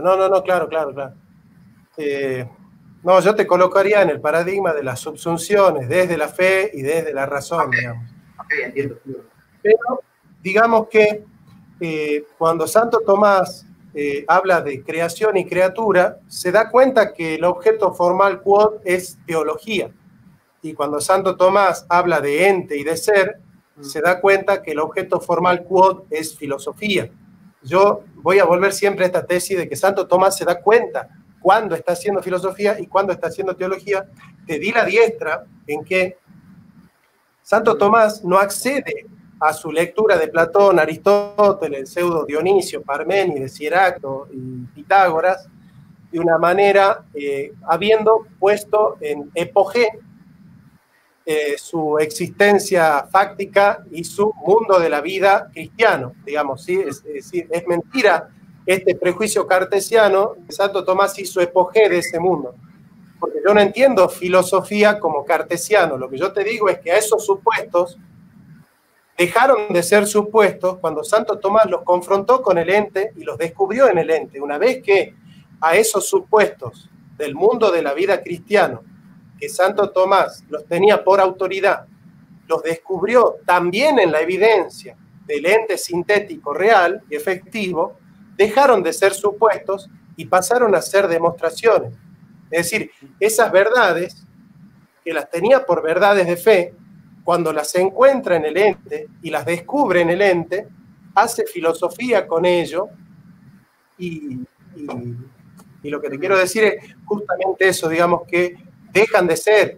No, yo te colocaría en el paradigma de las subsunciones, desde la fe y desde la razón, digamos. Ok, entiendo. Pero digamos que cuando Santo Tomás habla de creación y criatura, se da cuenta que el objeto formal quod es teología. Y cuando Santo Tomás habla de ente y de ser, se da cuenta que el objeto formal quod es filosofía. Yo voy a volver siempre a esta tesis de que Santo Tomás se da cuenta cuándo está haciendo filosofía y cuándo está haciendo teología. Te di la diestra en que Santo Tomás no accede a su lectura de Platón, Aristóteles, Pseudo Dionisio, Parménides, Siracto y Pitágoras de una manera habiendo puesto en epogé su existencia fáctica y su mundo de la vida cristiano, digamos, ¿sí? Es mentira este prejuicio cartesiano que Santo Tomás hizo epogé de ese mundo, porque yo no entiendo filosofía como cartesiano. Lo que yo te digo es que a esos supuestos dejaron de ser supuestos cuando Santo Tomás los confrontó con el ente y los descubrió en el ente. Una vez que a esos supuestos del mundo de la vida cristiano, que Santo Tomás los tenía por autoridad, los descubrió también en la evidencia del ente sintético real y efectivo, dejaron de ser supuestos y pasaron a ser demostraciones. Es decir, esas verdades, que las tenía por verdades de fe, cuando las encuentra en el ente y las descubre en el ente, hace filosofía con ello y lo que te quiero decir es justamente eso, digamos, que dejan de ser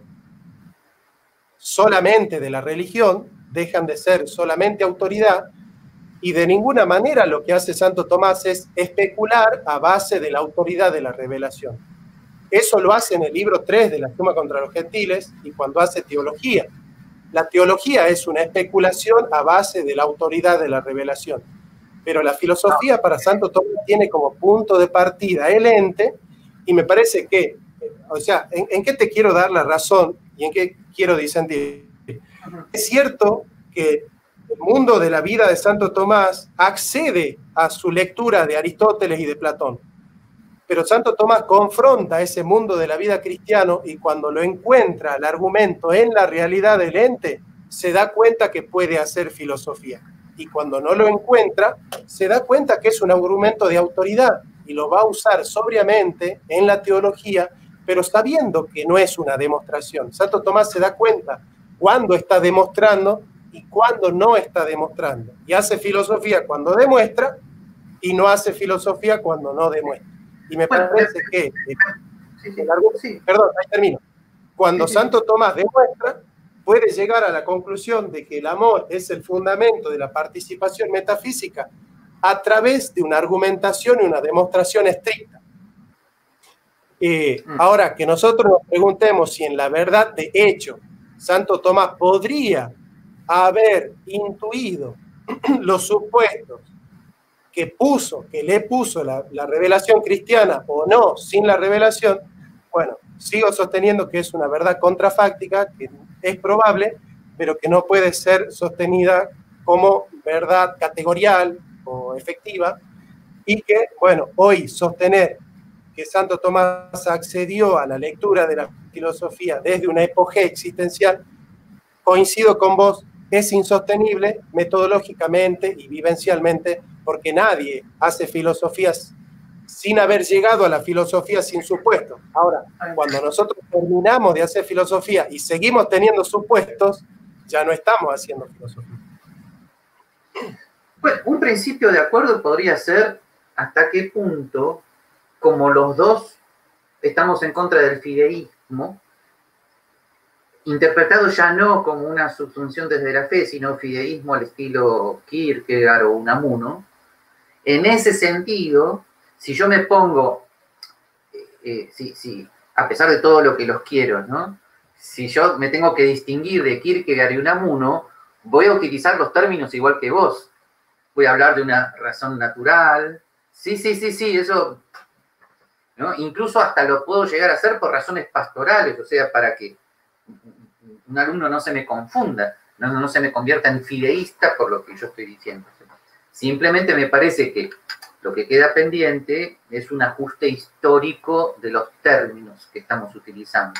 solamente de la religión, dejan de ser solamente autoridad, y de ninguna manera lo que hace Santo Tomás es especular a base de la autoridad de la revelación. Eso lo hace en el libro 3 de la Suma contra los Gentiles y cuando hace teología. La teología es una especulación a base de la autoridad de la revelación. Pero la filosofía para Santo Tomás tiene como punto de partida el ente, y me parece que, o sea, ¿en qué te quiero dar la razón y en qué quiero disentir? Es cierto que el mundo de la vida de Santo Tomás accede a su lectura de Aristóteles y de Platón, pero Santo Tomás confronta ese mundo de la vida cristiano y cuando lo encuentra el argumento en la realidad del ente, se da cuenta que puede hacer filosofía. Y cuando no lo encuentra, se da cuenta que es un argumento de autoridad y lo va a usar sobriamente en la teología, pero sabiendo que no es una demostración. Santo Tomás se da cuenta cuándo está demostrando y cuándo no está demostrando. Y hace filosofía cuando demuestra y no hace filosofía cuando no demuestra. Y me parece que, perdón, ahí termino. Cuando Santo Tomás demuestra, puede llegar a la conclusión de que el amor es el fundamento de la participación metafísica a través de una argumentación y una demostración estricta. Ahora, que nosotros nos preguntemos si en la verdad de hecho Santo Tomás podría haber intuido los supuestos que le puso la revelación cristiana o no, sin la revelación, bueno, sigo sosteniendo que es una verdad contrafáctica, que es probable, pero que no puede ser sostenida como verdad categorial o efectiva, y que, bueno, hoy sostener que Santo Tomás accedió a la lectura de la filosofía desde una epogé existencial, coincido con vos, es insostenible metodológicamente y vivencialmente, porque nadie hace filosofías sin haber llegado a la filosofía sin supuestos. Ahora, cuando nosotros terminamos de hacer filosofía y seguimos teniendo supuestos, ya no estamos haciendo filosofía. Bueno, un principio de acuerdo podría ser hasta qué punto, como los dos estamos en contra del fideísmo, interpretado ya no como una subsunción desde la fe, sino fideísmo al estilo Kierkegaard o Unamuno. En ese sentido, si yo me pongo, a pesar de todo lo que los quiero, ¿no? Si yo me tengo que distinguir de Kierkegaard y Unamuno, voy a utilizar los términos igual que vos. Voy a hablar de una razón natural. Sí, eso, ¿no? Incluso hasta lo puedo llegar a hacer por razones pastorales, o sea, para que un alumno no se me confunda, no se me convierta en fideísta por lo que yo estoy diciendo. Simplemente me parece que lo que queda pendiente es un ajuste histórico de los términos que estamos utilizando.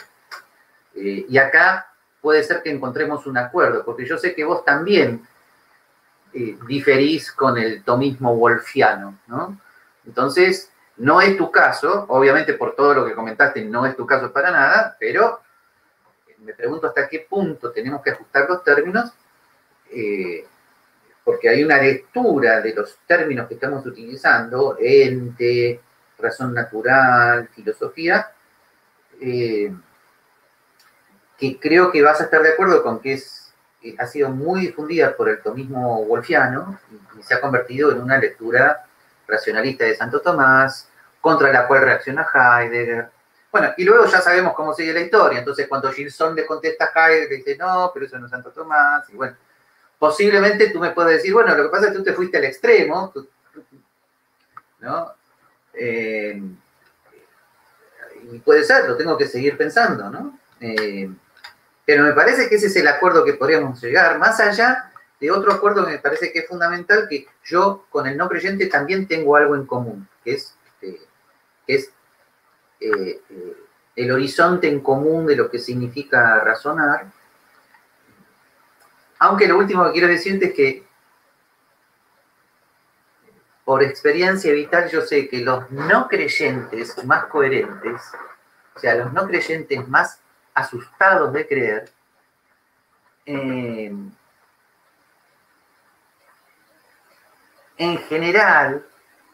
Y acá puede ser que encontremos un acuerdo, porque yo sé que vos también diferís con el tomismo wolfiano, ¿no? Entonces, no es tu caso, obviamente por todo lo que comentaste, no es tu caso para nada, pero me pregunto hasta qué punto tenemos que ajustar los términos, porque hay una lectura de los términos que estamos utilizando, ente, razón natural, filosofía, que creo que vas a estar de acuerdo con que ha sido muy difundida por el tomismo wolfiano y se ha convertido en una lectura racionalista de Santo Tomás, contra la cual reacciona Heidegger. Bueno, y luego ya sabemos cómo sigue la historia. Entonces, cuando Gilson le contesta a Heidegger, le dice, no, pero eso no es Santo Tomás. Y bueno, posiblemente tú me puedes decir, bueno, lo que pasa es que tú te fuiste al extremo, ¿no? Y puede ser, lo tengo que seguir pensando, ¿no? Pero me parece que ese es el acuerdo que podríamos llegar, más allá de otro acuerdo que me parece que es fundamental, que yo con el no creyente también tengo algo en común, que es el horizonte en común de lo que significa razonar. Aunque lo último que quiero decirte es que por experiencia vital yo sé que los no creyentes más coherentes, o sea, los no creyentes más asustados de creer, en general,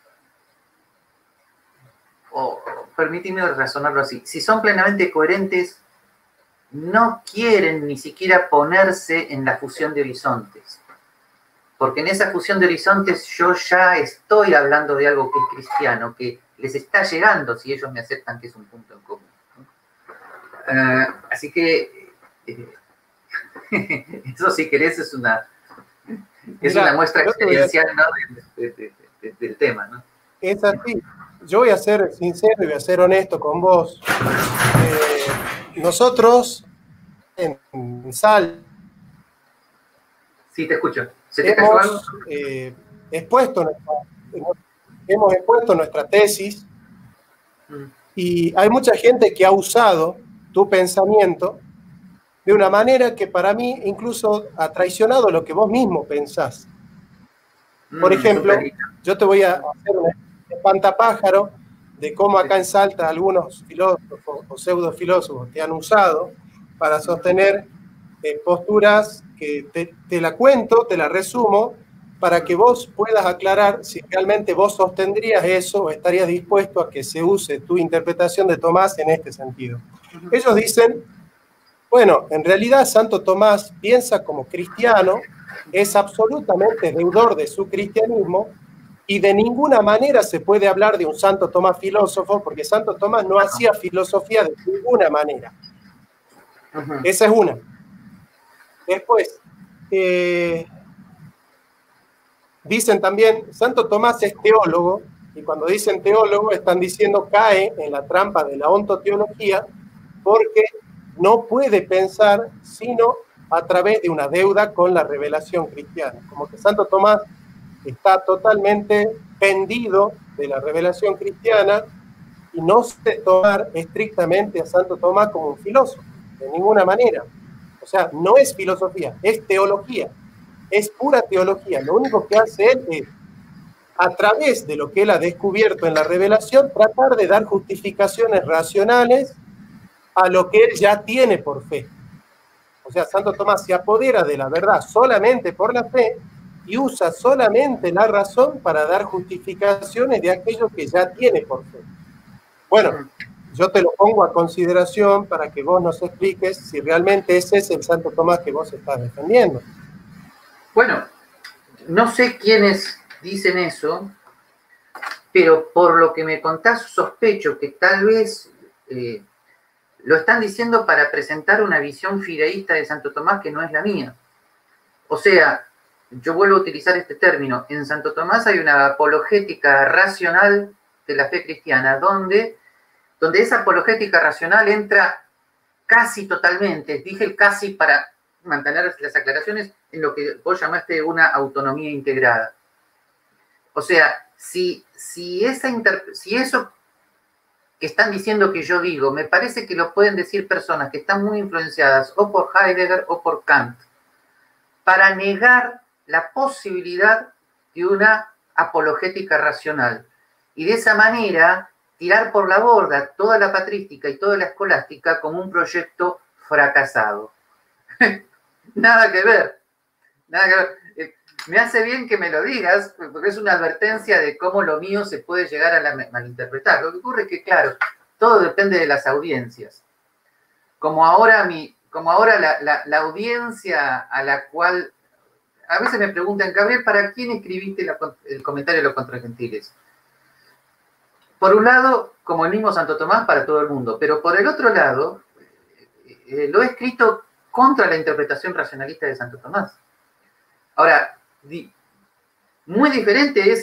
o permíteme razonarlo así, si son plenamente coherentes, no quieren ni siquiera ponerse en la fusión de horizontes. Porque en esa fusión de horizontes yo ya estoy hablando de algo que es cristiano, que les está llegando si ellos me aceptan que es un punto en común, ¿no? Así que eso, si querés, es una muestra experiencial, ¿no? del tema, ¿no? Es así. Yo voy a ser sincero y voy a ser honesto con vos. Nosotros en SAL sí, te escucho. ¿Se te cayó algo? Hemos expuesto nuestra tesis y hay mucha gente que ha usado tu pensamiento de una manera que para mí incluso ha traicionado lo que vos mismo pensás. Por ejemplo, yo te voy a hacer un espantapájaro de cómo acá en Salta algunos filósofos o pseudofilósofos te han usado para sostener posturas que te la cuento, te la resumo, para que vos puedas aclarar si realmente vos sostendrías eso o estarías dispuesto a que se use tu interpretación de Tomás en este sentido. Ellos dicen, bueno, en realidad Santo Tomás piensa como cristiano, es absolutamente deudor de su cristianismo y de ninguna manera se puede hablar de un Santo Tomás filósofo porque Santo Tomás no hacía filosofía de ninguna manera. Esa es una. Después, dicen también, Santo Tomás es teólogo, y cuando dicen teólogo están diciendo cae en la trampa de la ontoteología porque no puede pensar sino a través de una deuda con la revelación cristiana. Como que Santo Tomás está totalmente pendido de la revelación cristiana y no se debe tomar estrictamente a Santo Tomás como un filósofo, de ninguna manera. O sea, no es filosofía, es teología, es pura teología. Lo único que hace él es, a través de lo que él ha descubierto en la revelación, tratar de dar justificaciones racionales a lo que él ya tiene por fe. O sea, Santo Tomás se apodera de la verdad solamente por la fe y usa solamente la razón para dar justificaciones de aquello que ya tiene por fe. Bueno, yo te lo pongo a consideración para que vos nos expliques si realmente ese es el Santo Tomás que vos estás defendiendo. Bueno, no sé quiénes dicen eso, pero por lo que me contás sospecho que tal vez lo están diciendo para presentar una visión fideísta de Santo Tomás que no es la mía. O sea, yo vuelvo a utilizar este término. En Santo Tomás hay una apologética racional de la fe cristiana, donde esa apologética racional entra casi totalmente, dije el casi para mantener las aclaraciones, en lo que vos llamaste una autonomía integrada. O sea, si eso que están diciendo que yo digo, me parece que lo pueden decir personas que están muy influenciadas o por Heidegger o por Kant, para negar la posibilidad de una apologética racional. Y de esa manera tirar por la borda toda la patrística y toda la escolástica como un proyecto fracasado. Nada que ver. Nada que ver. Me hace bien que me lo digas, porque es una advertencia de cómo lo mío se puede llegar a malinterpretar. Lo que ocurre es que, claro, todo depende de las audiencias. Como ahora la audiencia a la cual... A veces me preguntan, Gabriel, ¿para quién escribiste el comentario de los contragentiles? Por un lado, como el mismo Santo Tomás, para todo el mundo, pero por el otro lado, lo he escrito contra la interpretación racionalista de Santo Tomás. Ahora, muy diferente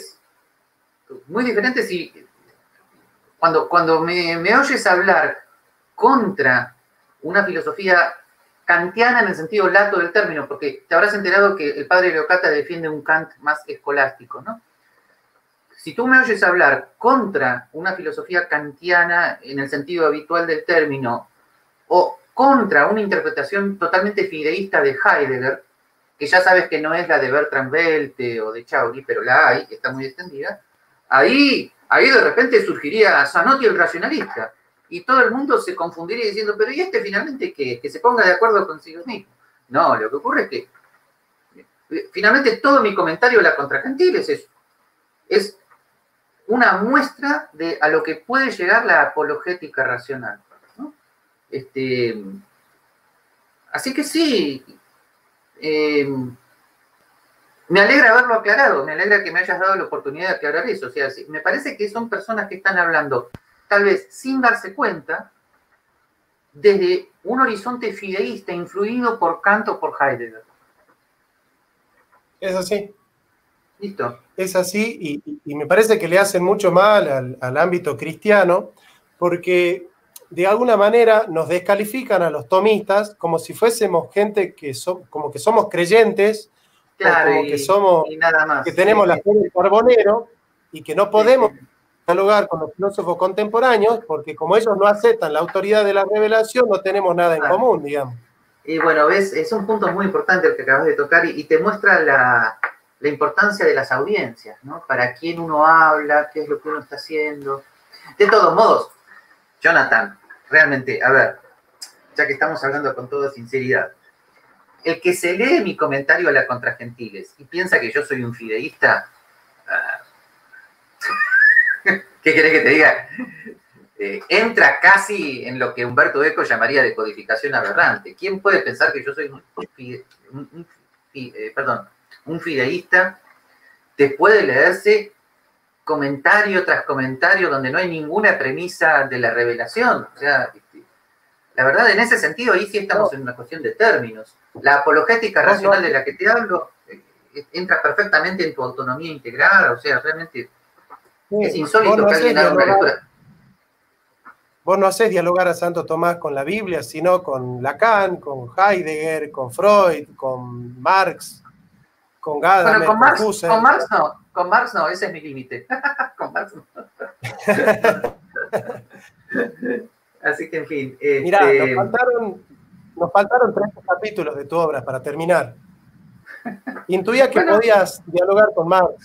si cuando me oyes hablar contra una filosofía kantiana en el sentido lato del término, porque te habrás enterado que el padre Leocata defiende un Kant más escolástico, ¿no? Si tú me oyes hablar contra una filosofía kantiana en el sentido habitual del término, o contra una interpretación totalmente fideísta de Heidegger, que ya sabes que no es la de Bertrand Belte o de Chaudy, pero la hay, que está muy extendida, ahí de repente surgiría Zanotti el racionalista, y todo el mundo se confundiría diciendo, pero ¿y este finalmente qué? Que se ponga de acuerdo consigo mismo. No, lo que ocurre es que finalmente todo mi comentario a la contracantil es eso. Es una muestra de a lo que puede llegar la apologética racional, ¿no? Así que sí, me alegra haberlo aclarado, me alegra que me hayas dado la oportunidad de aclarar eso. O sea, sí, me parece que son personas que están hablando, tal vez sin darse cuenta, desde un horizonte fideísta influido por Kant o por Heidegger. Es así. Listo. Es así, y me parece que le hacen mucho mal al ámbito cristiano, porque de alguna manera nos descalifican a los tomistas como si fuésemos gente como que somos creyentes, claro, o como que somos, y nada más. Que tenemos la fe del carbonero y que no podemos dialogar con los filósofos contemporáneos, porque como ellos no aceptan la autoridad de la revelación, no tenemos nada en común, digamos. Y bueno, ves, es un punto muy importante el que acabas de tocar y te muestra la importancia de las audiencias, ¿no? Para quién uno habla, qué es lo que uno está haciendo. De todos modos, Jonathan, realmente, a ver, ya que estamos hablando con toda sinceridad, el que se lee mi comentario a la Contragentiles y piensa que yo soy un fideísta, ¿qué querés que te diga? Entra casi en lo que Humberto Eco llamaría decodificación aberrante. ¿Quién puede pensar que yo soy un fideísta después de leerse comentario tras comentario donde no hay ninguna premisa de la revelación? O sea, la verdad, en ese sentido, ahí sí estamos en una cuestión de términos. La apologética racional de la que te hablo entra perfectamente en tu autonomía integrada, o sea, realmente es insólito que alguien haga una lectura. Vos no hacés dialogar a Santo Tomás con la Biblia, sino con Lacan, con Heidegger, con Freud, con Marx, con Gadamer, con Marx no, ese es mi límite. Con Marx no. Así que, en fin. Mirá, nos faltaron 3 capítulos de tu obra para terminar. Intuía que podías dialogar con Marx.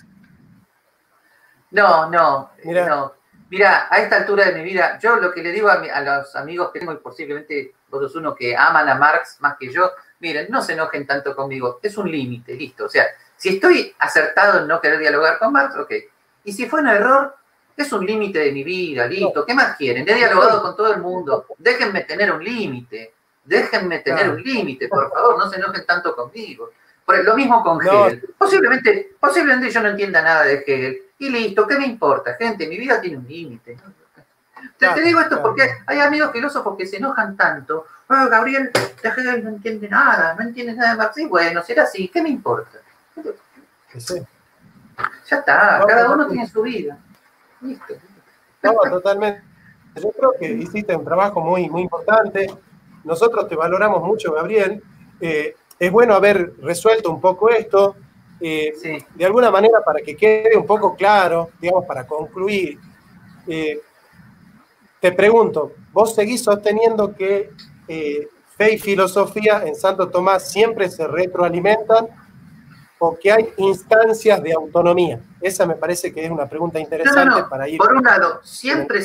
No. Mirá, a esta altura de mi vida, yo lo que le digo a los amigos que tengo, y posiblemente vos sos uno que aman a Marx más que yo, miren, no se enojen tanto conmigo, es un límite, listo. O sea, si estoy acertado en no querer dialogar con Marx, ok. Y si fue un error, es un límite de mi vida, listo. ¿Qué más quieren? He dialogado con todo el mundo. Déjenme tener un límite. Déjenme tener un límite, por favor. No se enojen tanto conmigo. Lo mismo con Hegel. Posiblemente yo no entienda nada de Hegel. Y listo, ¿qué me importa, gente? Mi vida tiene un límite. Te digo esto porque hay amigos filósofos que se enojan tanto. Oh, Gabriel de Hegel no entiende nada de Marx. Y bueno, será así. ¿Qué me importa? Sí. Ya está. Cada uno tiene su vida. Listo. No, totalmente. Yo creo que hiciste un trabajo muy, muy importante. Nosotros te valoramos mucho, Gabriel. Es bueno haber resuelto un poco esto. Sí. De alguna manera, para que quede un poco claro, digamos, para concluir, te pregunto, ¿vos seguís sosteniendo que fe y filosofía en Santo Tomás siempre se retroalimentan? o que hay instancias de autonomía? Esa me parece que es una pregunta interesante para ir... Por un lado, siempre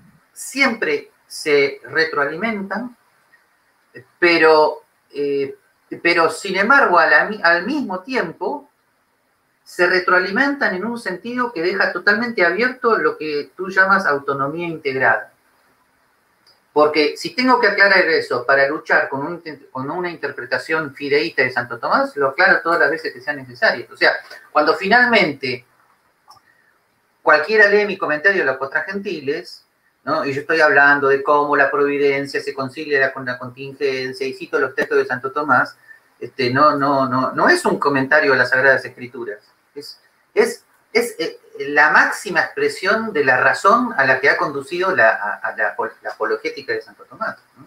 se retroalimentan, pero sin embargo, al mismo tiempo, se retroalimentan en un sentido que deja totalmente abierto lo que tú llamas autonomía integrada. Porque si tengo que aclarar eso para luchar con una interpretación fideíta de Santo Tomás, lo aclaro todas las veces que sean necesarias. O sea, cuando finalmente cualquiera lee mi comentario de los Postragentiles, ¿no? Y yo estoy hablando de cómo la providencia se concilia con la contingencia y cito los textos de Santo Tomás, no es un comentario a las Sagradas Escrituras. Es la máxima expresión de la razón a la que ha conducido la apologética de Santo Tomás, ¿no?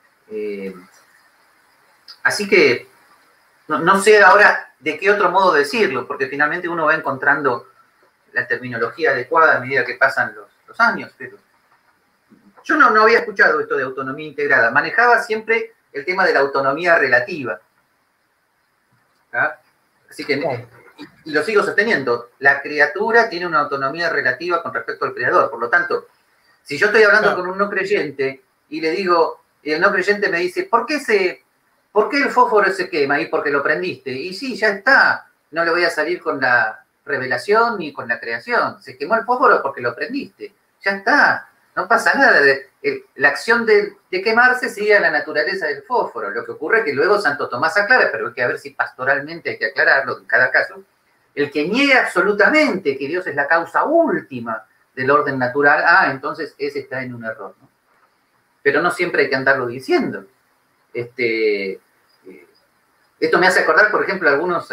Así que no sé ahora de qué otro modo decirlo, porque finalmente uno va encontrando la terminología adecuada a medida que pasan los años, pero yo no había escuchado esto de autonomía integrada, manejaba siempre el tema de la autonomía relativa. ¿Ah? Así que, y lo sigo sosteniendo, la criatura tiene una autonomía relativa con respecto al creador, por lo tanto, si yo estoy hablando con un no creyente y le digo, y el no creyente me dice, ¿por qué el fósforo se quema? Y porque lo prendiste. Y sí, ya está, no le voy a salir con la revelación ni con la creación, se quemó el fósforo porque lo prendiste, ya está. No pasa nada, la acción de quemarse sigue a la naturaleza del fósforo. Lo que ocurre es que luego Santo Tomás aclara, pero hay que ver si pastoralmente hay que aclararlo en cada caso. El que niega absolutamente que Dios es la causa última del orden natural, entonces ese está en un error, ¿no? Pero no siempre hay que andarlo diciendo. Esto me hace acordar, por ejemplo,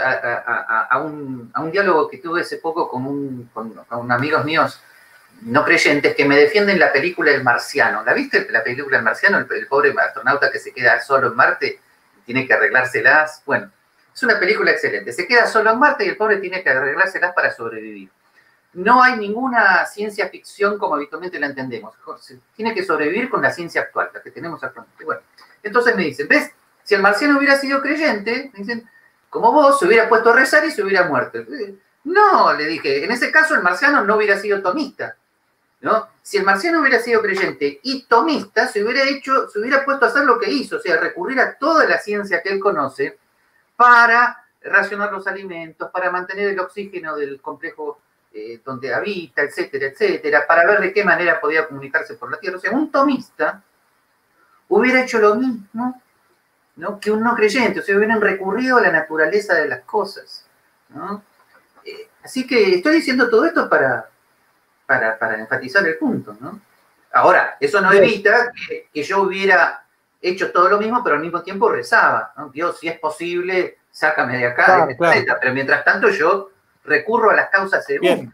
a un diálogo que tuve hace poco con amigos míos no creyentes que me defienden la película El Marciano. ¿La viste? La película El Marciano, el pobre astronauta que se queda solo en Marte y tiene que arreglárselas. Bueno, es una película excelente. Se queda solo en Marte y el pobre tiene que arreglárselas para sobrevivir. No hay ninguna ciencia ficción como habitualmente la entendemos. Tiene que sobrevivir con la ciencia actual, la que tenemos actualmente. Bueno, entonces me dicen, ¿ves? Si el marciano hubiera sido creyente, me dicen, como vos, se hubiera puesto a rezar y se hubiera muerto. No, le dije, en ese caso el marciano no hubiera sido tomista, ¿no? Si el marciano hubiera sido creyente y tomista, se hubiera puesto a hacer lo que hizo, o sea, recurrir a toda la ciencia que él conoce para racionar los alimentos, para mantener el oxígeno del complejo donde habita, etcétera, etcétera, para ver de qué manera podía comunicarse por la Tierra. O sea, un tomista hubiera hecho lo mismo, ¿no?, que un no creyente, o sea, hubieran recurrido a la naturaleza de las cosas, ¿no? Así que estoy diciendo todo esto para enfatizar el punto, ¿no? Ahora, eso no evita que yo hubiera hecho todo lo mismo, pero al mismo tiempo rezaba, ¿no? Dios, si es posible, sácame de acá, etc. Pero mientras tanto yo recurro a las causas segundas.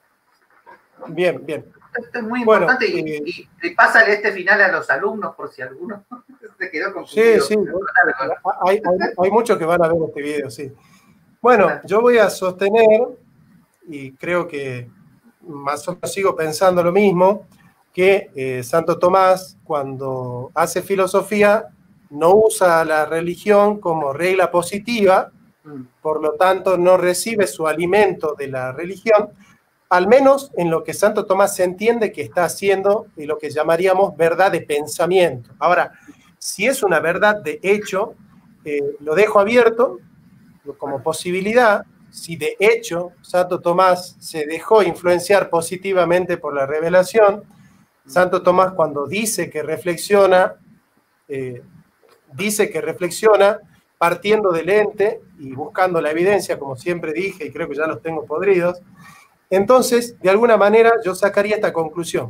Bien. Esto es muy importante y pásale este final a los alumnos por si alguno se quedó confundido. Sí, hay muchos que van a ver este video, sí. Bueno, yo voy a sostener, y creo que más o menos sigo pensando lo mismo, que Santo Tomás, cuando hace filosofía, no usa la religión como regla positiva, por lo tanto no recibe su alimento de la religión, al menos en lo que Santo Tomás se entiende que está haciendo y lo que llamaríamos verdad de pensamiento. Ahora, si es una verdad de hecho, lo dejo abierto como posibilidad. Si de hecho Santo Tomás se dejó influenciar positivamente por la revelación, Santo Tomás cuando dice que reflexiona partiendo del ente y buscando la evidencia, como siempre dije, y creo que ya los tengo podridos. Entonces, de alguna manera, yo sacaría esta conclusión.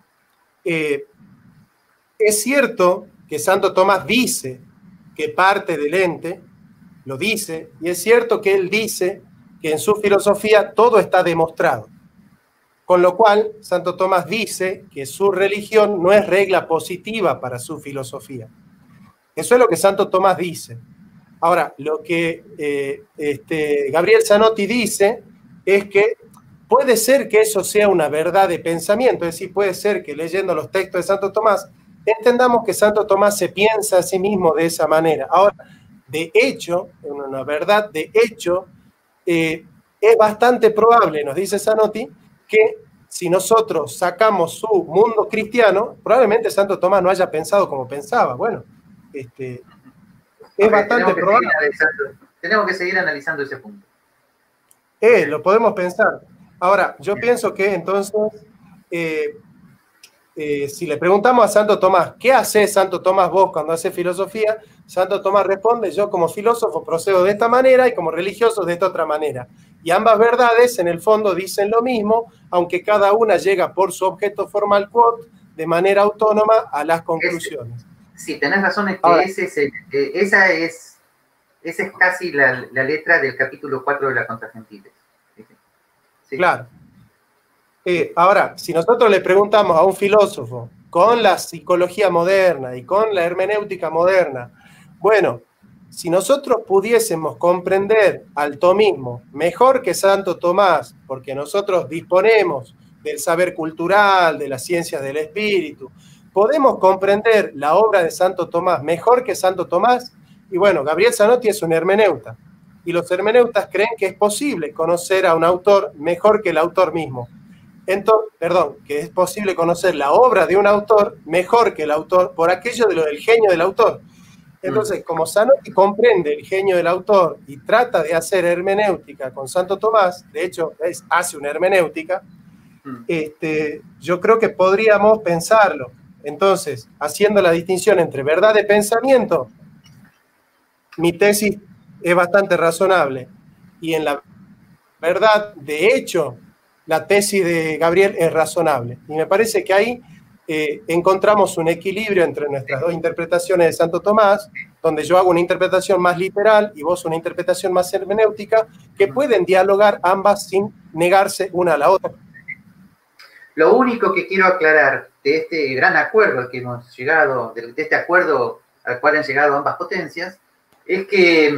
Es cierto que Santo Tomás dice que parte del ente, lo dice, y es cierto que él dice que en su filosofía todo está demostrado. Con lo cual, Santo Tomás dice que su religión no es regla positiva para su filosofía. Eso es lo que Santo Tomás dice. Ahora, lo que Gabriel Zanotti dice es que puede ser que eso sea una verdad de pensamiento, es decir, puede ser que leyendo los textos de Santo Tomás, entendamos que Santo Tomás se piensa a sí mismo de esa manera. Ahora, de hecho, una verdad de hecho, es bastante probable, nos dice Zanotti, que si nosotros sacamos su mundo cristiano, probablemente Santo Tomás no haya pensado como pensaba. Bueno, es bastante probable. Tenemos que seguir analizando ese punto. Lo podemos pensar. Ahora, yo pienso que entonces, si le preguntamos a Santo Tomás, ¿qué hace Santo Tomás vos cuando haces filosofía? Santo Tomás responde, yo como filósofo procedo de esta manera y como religioso de esta otra manera. Y ambas verdades en el fondo dicen lo mismo, aunque cada una llega por su objeto formal quod de manera autónoma a las conclusiones. Sí, tenés razón, es que ahora, esa es casi la letra del capítulo 4 de la Contra Gentiles. Sí. Claro. Ahora, si nosotros le preguntamos a un filósofo con la psicología moderna y con la hermenéutica moderna, bueno, si nosotros pudiésemos comprender al tomismo mejor que Santo Tomás, porque nosotros disponemos del saber cultural, de las ciencias del espíritu, podemos comprender la obra de Santo Tomás mejor que Santo Tomás, y bueno, Gabriel Zanotti es un hermeneuta, y los hermeneutas creen que es posible conocer a un autor mejor que el autor mismo. Entonces, que es posible conocer la obra de un autor mejor que el autor por aquello de lo del genio del autor. Entonces, como Zanotti comprende el genio del autor y trata de hacer hermenéutica con Santo Tomás, de hecho, hace una hermenéutica, yo creo que podríamos pensarlo. Entonces, haciendo la distinción entre verdad de pensamiento, mi tesis es bastante razonable. Y en la verdad, de hecho, la tesis de Gabriel es razonable. Y me parece que ahí encontramos un equilibrio entre nuestras dos interpretaciones de Santo Tomás, donde yo hago una interpretación más literal y vos una interpretación más hermenéutica, que pueden dialogar ambas sin negarse una a la otra. Lo único que quiero aclarar de este gran acuerdo al que hemos llegado, de este acuerdo al cual han llegado ambas potencias, es que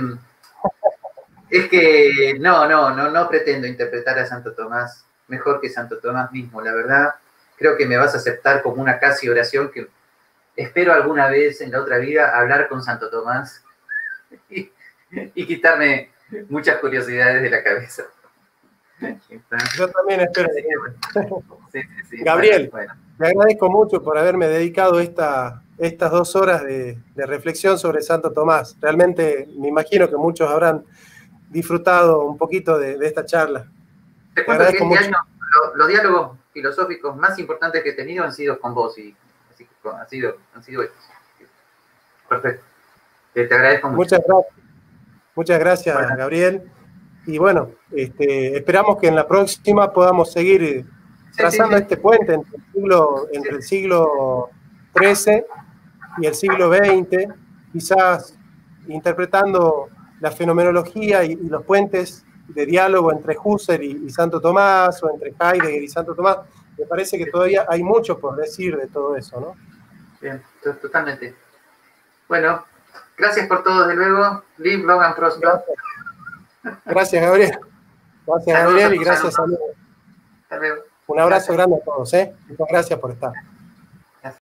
no pretendo interpretar a Santo Tomás mejor que Santo Tomás mismo. La verdad, creo que me vas a aceptar como una casi oración que espero alguna vez en la otra vida hablar con Santo Tomás y quitarme muchas curiosidades de la cabeza. Yo también espero. Sí. Gabriel, bueno. Te agradezco mucho por haberme dedicado estas 2 horas de reflexión sobre Santo Tomás. Realmente me imagino que muchos habrán disfrutado un poquito de esta charla. Te cuento que este año los diálogos filosóficos más importantes que he tenido han sido con vos y así que han sido estos. Perfecto. Te agradezco mucho. Muchas gracias, bueno. Gabriel. Y bueno, esperamos que en la próxima podamos seguir trazando este puente entre el siglo XIII y el siglo XX, quizás interpretando la fenomenología y los puentes de diálogo entre Husserl y Santo Tomás, o entre Heidegger y Santo Tomás. Me parece que todavía hay mucho por decir de todo eso, ¿no? Bien, totalmente. Bueno, gracias por todo, desde luego. Live long and prosper. Gracias, Gabriel. Gracias, Gabriel, y gracias, amigos. Hasta luego. Un abrazo grande a todos, ¿eh? Muchas gracias por estar.